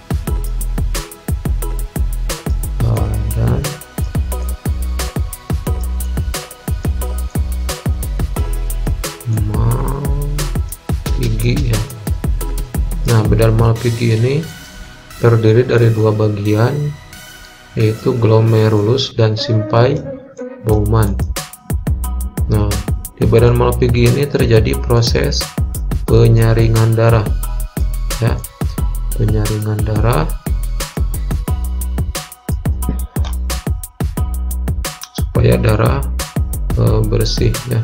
Badan Malpighi ya. Nah, badan Malpighi ini terdiri dari dua bagian, yaitu glomerulus dan simpai Bowman. Nah, di badan Malpighi ini terjadi proses penyaringan darah ya, penyaringan darah supaya darah e, bersih ya.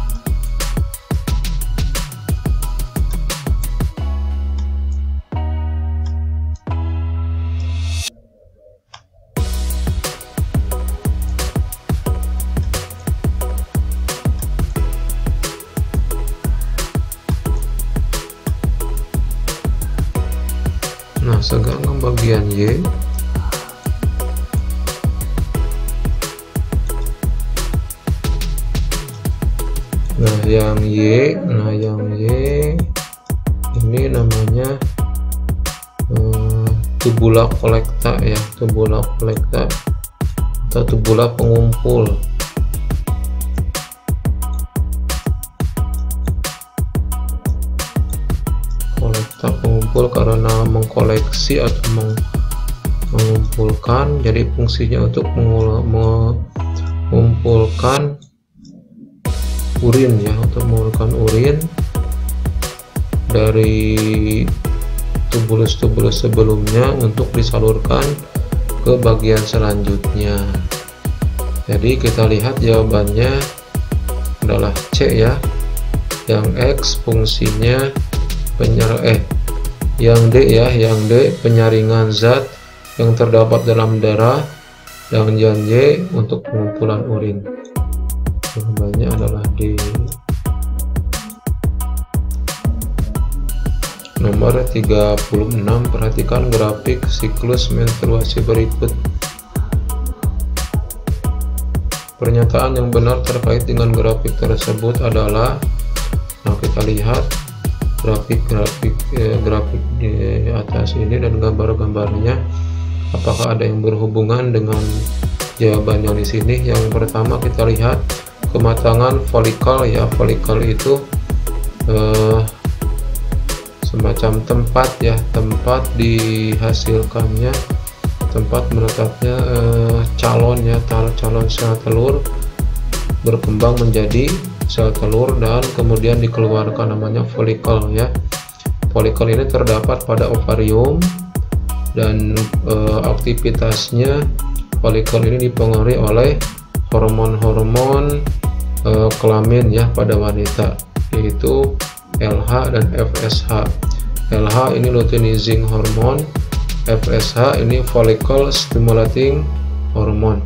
Nah, sekarang bagian Y. Nah, yang Y, nah yang Y ini namanya uh, tubula collecta ya, tubula collecta atau tubula pengumpul. Kolekta pengumpul karena mengkoleksi atau meng mengumpulkan, jadi fungsinya untuk mengumpulkan urin ya, untuk mengumpulkan urin dari tubulus-tubulus sebelumnya untuk disalurkan ke bagian selanjutnya. Jadi kita lihat jawabannya adalah C ya. Yang X fungsinya penyer eh yang D ya, yang D penyaringan zat yang terdapat dalam darah, dan yang Y untuk pengumpulan urin. Jawabannya adalah D. Nomor tiga puluh enam, perhatikan grafik siklus menstruasi berikut. Pernyataan yang benar terkait dengan grafik tersebut adalah, nah kita lihat grafik-grafik eh, grafik di atas ini dan gambar-gambarnya, apakah ada yang berhubungan dengan jawaban yang di sini. Yang pertama kita lihat kematangan folikel ya, folikel itu eh, semacam tempat ya, tempat dihasilkannya, tempat menetapnya eh, calon ya, calon sel telur berkembang menjadi sel telur dan kemudian dikeluarkan, namanya folikel ya. Folikel ini terdapat pada ovarium dan e, aktivitasnya folikel ini dipengaruhi oleh hormon-hormon e, kelamin ya pada wanita yaitu L H dan F S H. L H ini luteinizing hormone, F S H ini follicle stimulating hormone.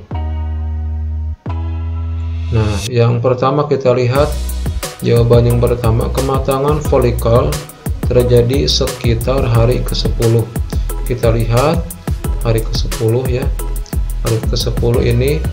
Nah, yang pertama kita lihat jawaban yang pertama, kematangan folikel terjadi sekitar hari ke sepuluh. Kita lihat hari ke sepuluh ya. Hari ke sepuluh ini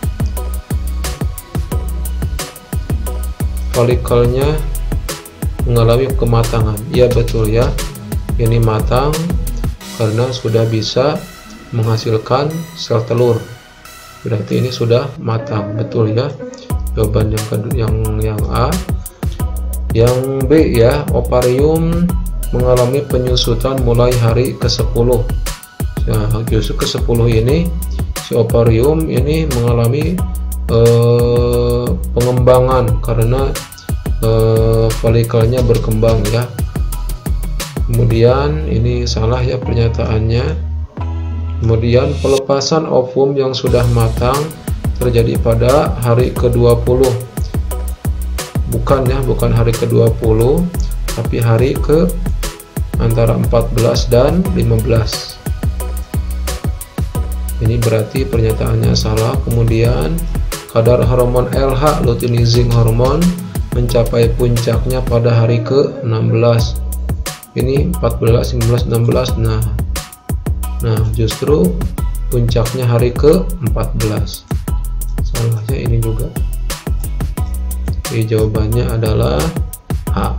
folikelnya mengalami kematangan. Ya betul ya, ini matang karena sudah bisa menghasilkan sel telur. Berarti ini sudah matang, betul ya. Jawaban yang kedua, yang yang A. Yang B ya, ovarium mengalami penyusutan mulai hari ke sepuluh. Nah, justru ke sepuluh ini si ovarium ini mengalami eh, pengembangan karena Uh, folikelnya berkembang ya. Kemudian ini salah ya pernyataannya. Kemudian pelepasan ovum yang sudah matang terjadi pada hari ke dua puluh. Bukan ya, bukan hari ke dua puluh, tapi hari ke antara empat belas dan lima belas. Ini berarti pernyataannya salah. Kemudian kadar hormon L H luteinizing hormone mencapai puncaknya pada hari ke enam belas. Ini empat belas, lima belas, enam belas. Nah, nah justru puncaknya hari ke empat belas. Salahnya ini juga. Jadi jawabannya adalah A.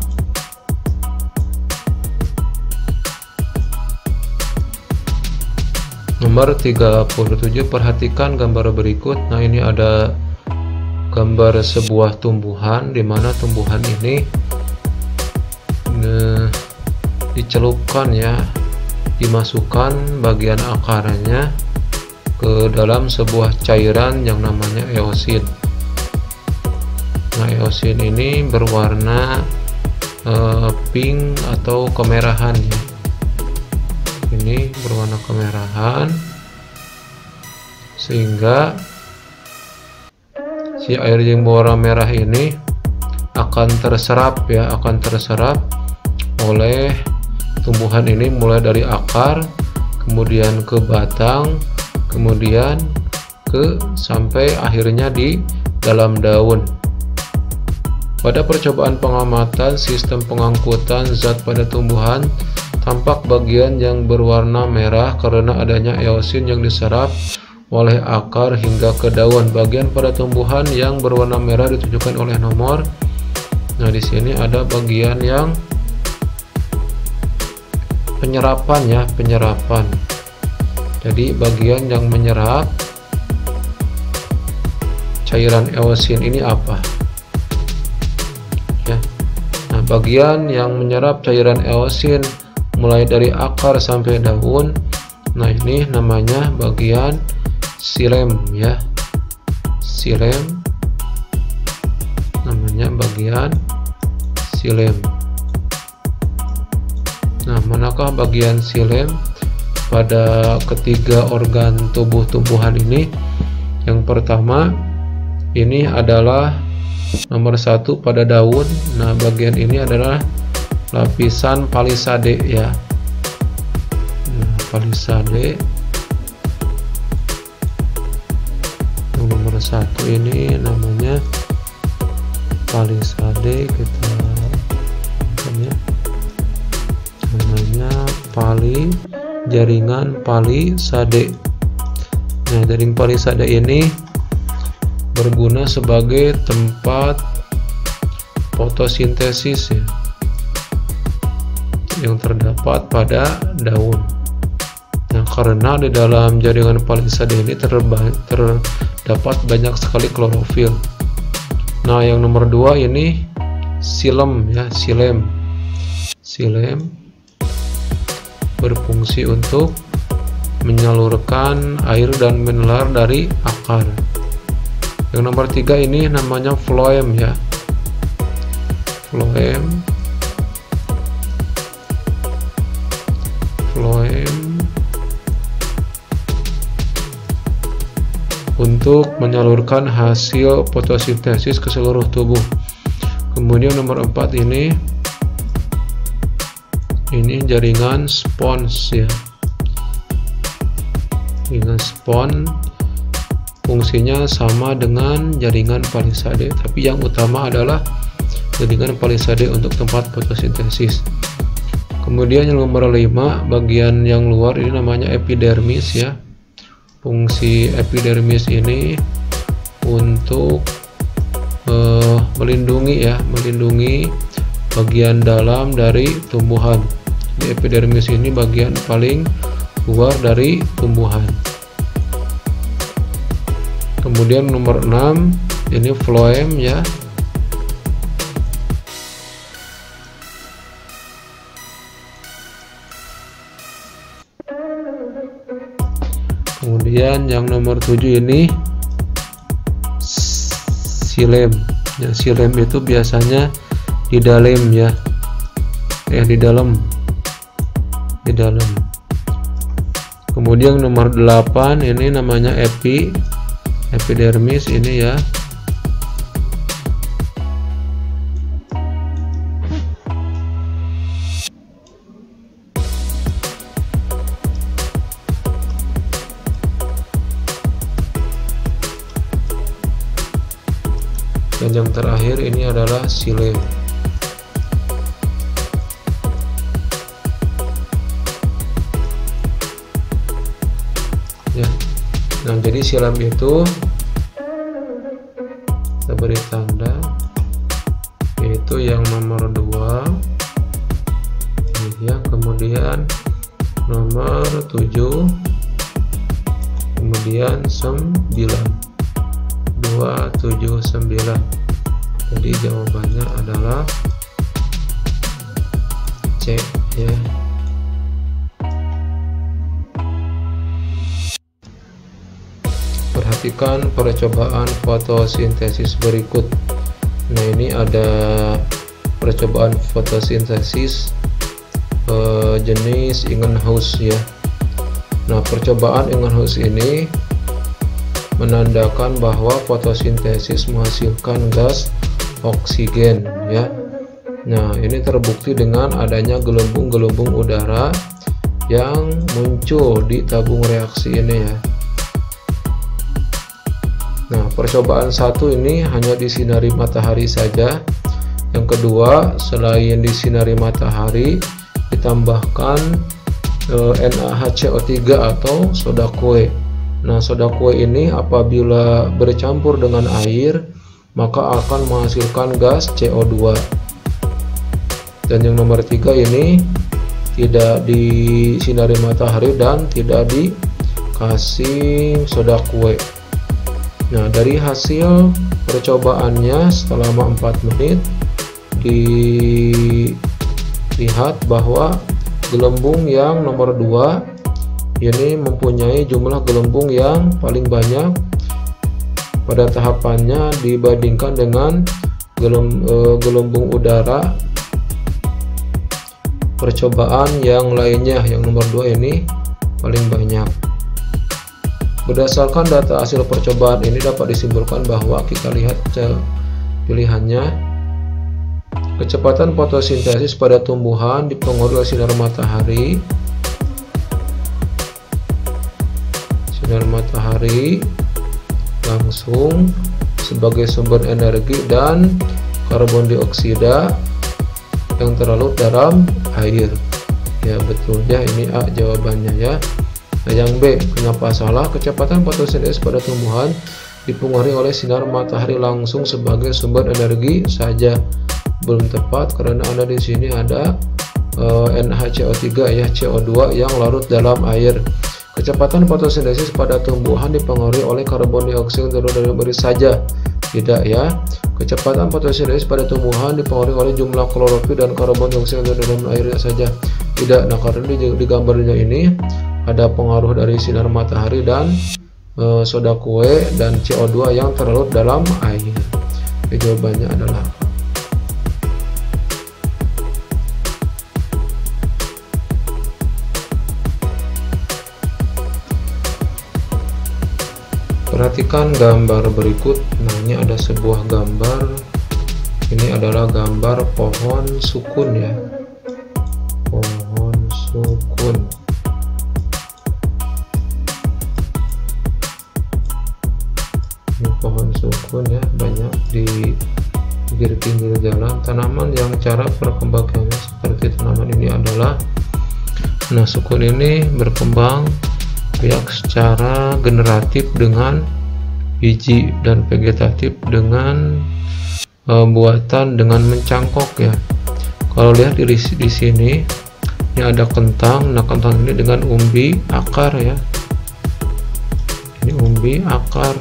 Nomor tiga puluh tujuh, perhatikan gambar berikut. Nah, ini ada gambar sebuah tumbuhan, di mana tumbuhan ini eh, dicelupkan ya, dimasukkan bagian akarnya ke dalam sebuah cairan yang namanya eosin. Nah, eosin ini berwarna eh, pink atau kemerahan ya. Ini berwarna kemerahan sehingga si air yang berwarna merah ini akan terserap ya, akan terserap oleh tumbuhan ini mulai dari akar, kemudian ke batang, kemudian ke sampai akhirnya di dalam daun. Pada percobaan pengamatan sistem pengangkutan zat pada tumbuhan, tampak bagian yang berwarna merah karena adanya eosin yang diserap oleh akar hingga ke daun. Bagian pada tumbuhan yang berwarna merah ditunjukkan oleh nomor. Nah, di sini ada bagian yang penyerapan ya, penyerapan. Jadi bagian yang menyerap cairan eosin ini apa? Ya. Nah, bagian yang menyerap cairan eosin mulai dari akar sampai daun. Nah, ini namanya bagian xilem ya, xilem namanya bagian xilem. Nah, manakah bagian xilem pada ketiga organ tubuh tumbuhan ini? Yang pertama ini adalah nomor satu pada daun. Nah, bagian ini adalah lapisan palisade ya. Nah, palisade nomor satu ini namanya palisade, kita ya, namanya pali, jaringan palisade. Nah, jaring palisade ini berguna sebagai tempat fotosintesis ya, yang terdapat pada daun. Nah, karena di dalam jaringan palisade ini terdapat banyak sekali klorofil. Nah, yang nomor dua ini xilem ya, xilem. Xilem berfungsi untuk menyalurkan air dan mineral dari akar. Yang nomor tiga ini namanya phloem ya, phloem. Phloem untuk menyalurkan hasil fotosintesis ke seluruh tubuh. Kemudian nomor empat ini ini jaringan spons ya. Jaringan spons fungsinya sama dengan jaringan palisade, tapi yang utama adalah jaringan palisade untuk tempat fotosintesis. Kemudian yang nomor lima, bagian yang luar ini namanya epidermis ya. Fungsi epidermis ini untuk uh, melindungi ya, melindungi bagian dalam dari tumbuhan. Di epidermis ini bagian paling luar dari tumbuhan. Kemudian nomor enam ini floem ya. Kemudian yang nomor tujuh ini xilem. Ya, xilem itu biasanya di dalam ya. Eh di dalam. Di dalam. Kemudian nomor delapan ini namanya epi. Epidermis ini ya. Dan yang terakhir ini adalah xilem. Ya. Nah, jadi xilem itu kita beri tanda, yaitu yang nomor dua ya, kemudian nomor tujuh, kemudian sembilan, dua tujuh sembilan. Jadi jawabannya adalah C ya. Perhatikan percobaan fotosintesis berikut. Nah, ini ada percobaan fotosintesis eh, jenis Ingenhousz ya. Nah, percobaan Ingenhousz ini menandakan bahwa fotosintesis menghasilkan gas oksigen ya. Nah, ini terbukti dengan adanya gelembung-gelembung udara yang muncul di tabung reaksi ini ya. Nah, percobaan satu ini hanya disinari matahari saja. Yang kedua, selain disinari matahari, ditambahkan e, N A H C O tiga atau soda kue. Nah, soda kue ini apabila bercampur dengan air, maka akan menghasilkan gas C O dua. Dan yang nomor tiga ini tidak disinari matahari dan tidak dikasih soda kue. Nah, dari hasil percobaannya selama empat menit dilihat bahwa gelembung yang nomor dua ini mempunyai jumlah gelembung yang paling banyak pada tahapannya dibandingkan dengan gelem, e, gelembung udara percobaan yang lainnya. Yang nomor dua ini paling banyak. Berdasarkan data hasil percobaan ini dapat disimpulkan bahwa kita lihat pilihannya, kecepatan fotosintesis pada tumbuhan dipengaruhi oleh sinar matahari, sinar matahari langsung sebagai sumber energi, dan karbon dioksida yang terlarut dalam air. Ya, betulnya ini A jawabannya ya. Nah, yang B, kenapa salah? Kecepatan fotosintesis pada tumbuhan dipengaruhi oleh sinar matahari langsung sebagai sumber energi saja. Belum tepat karena ada di sini ada uh, N H C O tiga ya, C O dua yang larut dalam air. Kecepatan fotosintesis pada tumbuhan dipengaruhi oleh karbon dioksida yang terlarut dalam air saja. Tidak ya. Kecepatan fotosintesis pada tumbuhan dipengaruhi oleh jumlah klorofil dan karbon dioksida yang terlarut dalam airnya saja. Tidak. Nah, karena di, di gambarnya ini ada pengaruh dari sinar matahari dan e, soda kue dan C O dua yang terlarut dalam air. Jadi jawabannya adalah perhatikan gambar berikut. Nah, ini ada sebuah gambar Ini adalah gambar pohon sukun ya, pohon sukun. Ini pohon sukun ya, banyak di pinggir-pinggir jalan. Tanaman yang cara perkembangannya seperti tanaman ini adalah, nah sukun ini berkembang biak secara generatif dengan biji dan vegetatif dengan e, buatan dengan mencangkok ya. Kalau lihat di, di sini ini ada kentang. Nah kentang ini dengan umbi akar ya, ini umbi akar.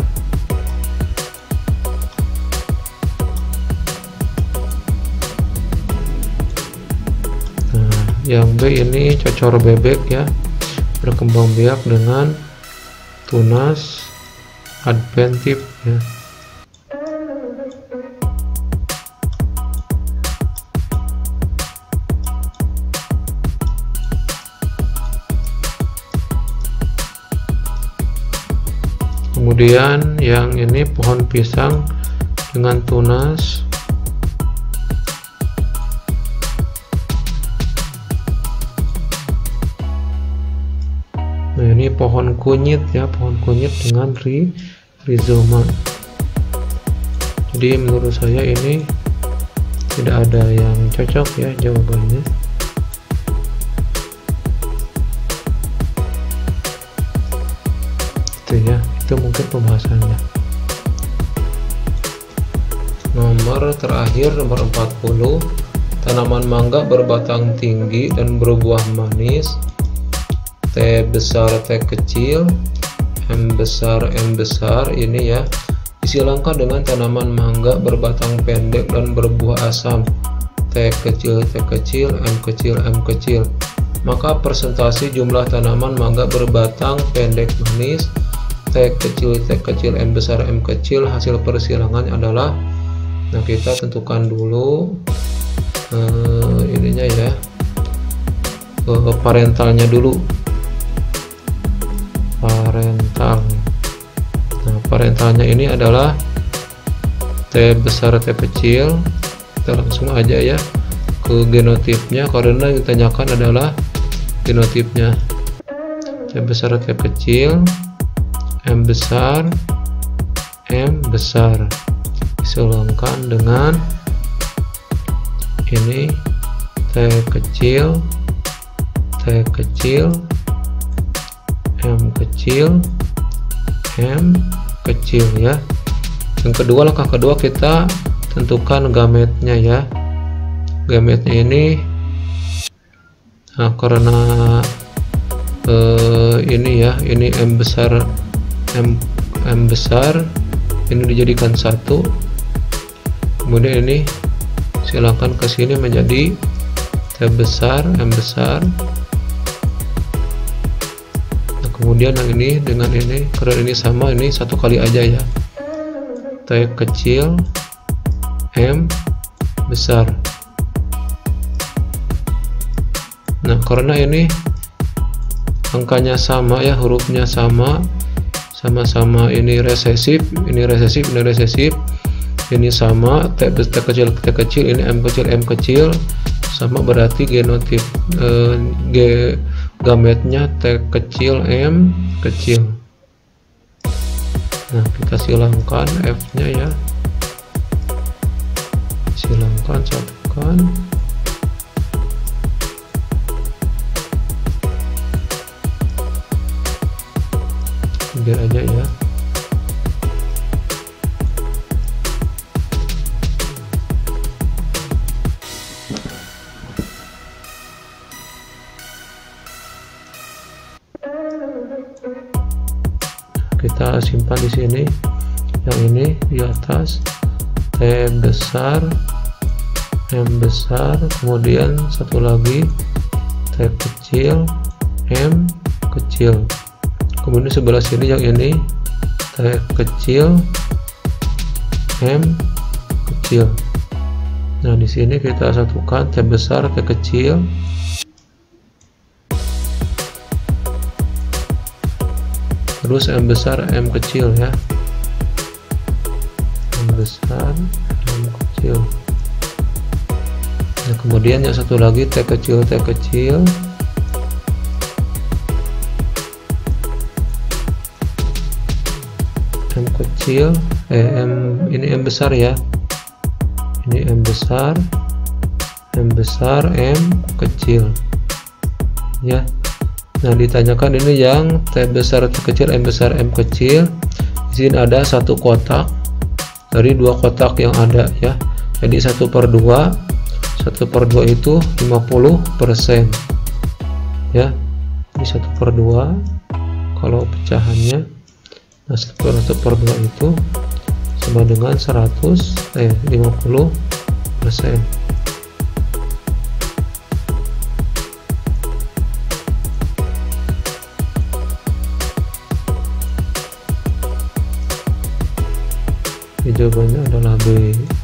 Nah yang B ini cocor bebek ya, berkembang biak dengan tunas adventif ya. Kemudian yang ini pohon pisang dengan tunas nah ini pohon kunyit ya, pohon kunyit dengan ri, rizoma. Jadi menurut saya ini tidak ada yang cocok ya jawabannya. Itu ya, itu mungkin pembahasannya. Nomor terakhir, nomor empat puluh, tanaman mangga berbatang tinggi dan berbuah manis. T besar T kecil, M besar M besar ini ya, disilangkan dengan tanaman mangga berbatang pendek dan berbuah asam. T kecil T kecil, M kecil M kecil. Maka persentase jumlah tanaman mangga berbatang pendek manis T kecil T kecil M besar M kecil hasil persilangan adalah, nah kita tentukan dulu uh, ininya ya, uh, parentalnya dulu, parental. Nah parentalnya ini adalah T besar T kecil. Kita langsung aja ya ke genotipnya karena yang ditanyakan adalah genotipnya. T besar T kecil, M besar M besar disilangkan dengan ini T kecil T kecil M kecil M kecil ya. Yang kedua, langkah kedua kita tentukan gametnya ya. Gametnya ini, nah karena eh, ini ya, ini M besar M, M besar ini dijadikan satu, kemudian ini silangkan ke sini menjadi T besar M besar. Nah, kemudian yang ini dengan ini karena ini sama, ini satu kali aja ya, T kecil M besar. Nah karena ini angkanya sama ya, hurufnya sama, sama-sama ini resesif, ini resesif, ini resesif, ini sama, T, T kecil T kecil, ini M kecil M kecil, sama berarti genotip eh, G gametnya T kecil M kecil. Nah kita silangkan F nya ya, silangkan, satukan. Biar aja ya. Kita simpan di sini. Yang ini di atas T besar M besar, kemudian satu lagi T kecil M kecil. Kemudian sebelah sini yang ini T kecil M kecil. Nah di sini kita satukan T besar T kecil, terus M besar M kecil ya, M besar M kecil. kemudian yang satu lagi T kecil T kecil, M kecil, eh M ini M besar ya, ini M besar, M besar, M kecil ya. Nah ditanyakan ini yang T besar T kecil, M besar, M kecil. Di sini ada satu kotak dari dua kotak yang ada ya. Jadi satu per dua, satu per dua itu lima puluh persen ya. Ini satu per dua kalau pecahannya, nah satu per dua itu sama dengan seratus eh lima puluh persen. Jawabannya adalah B.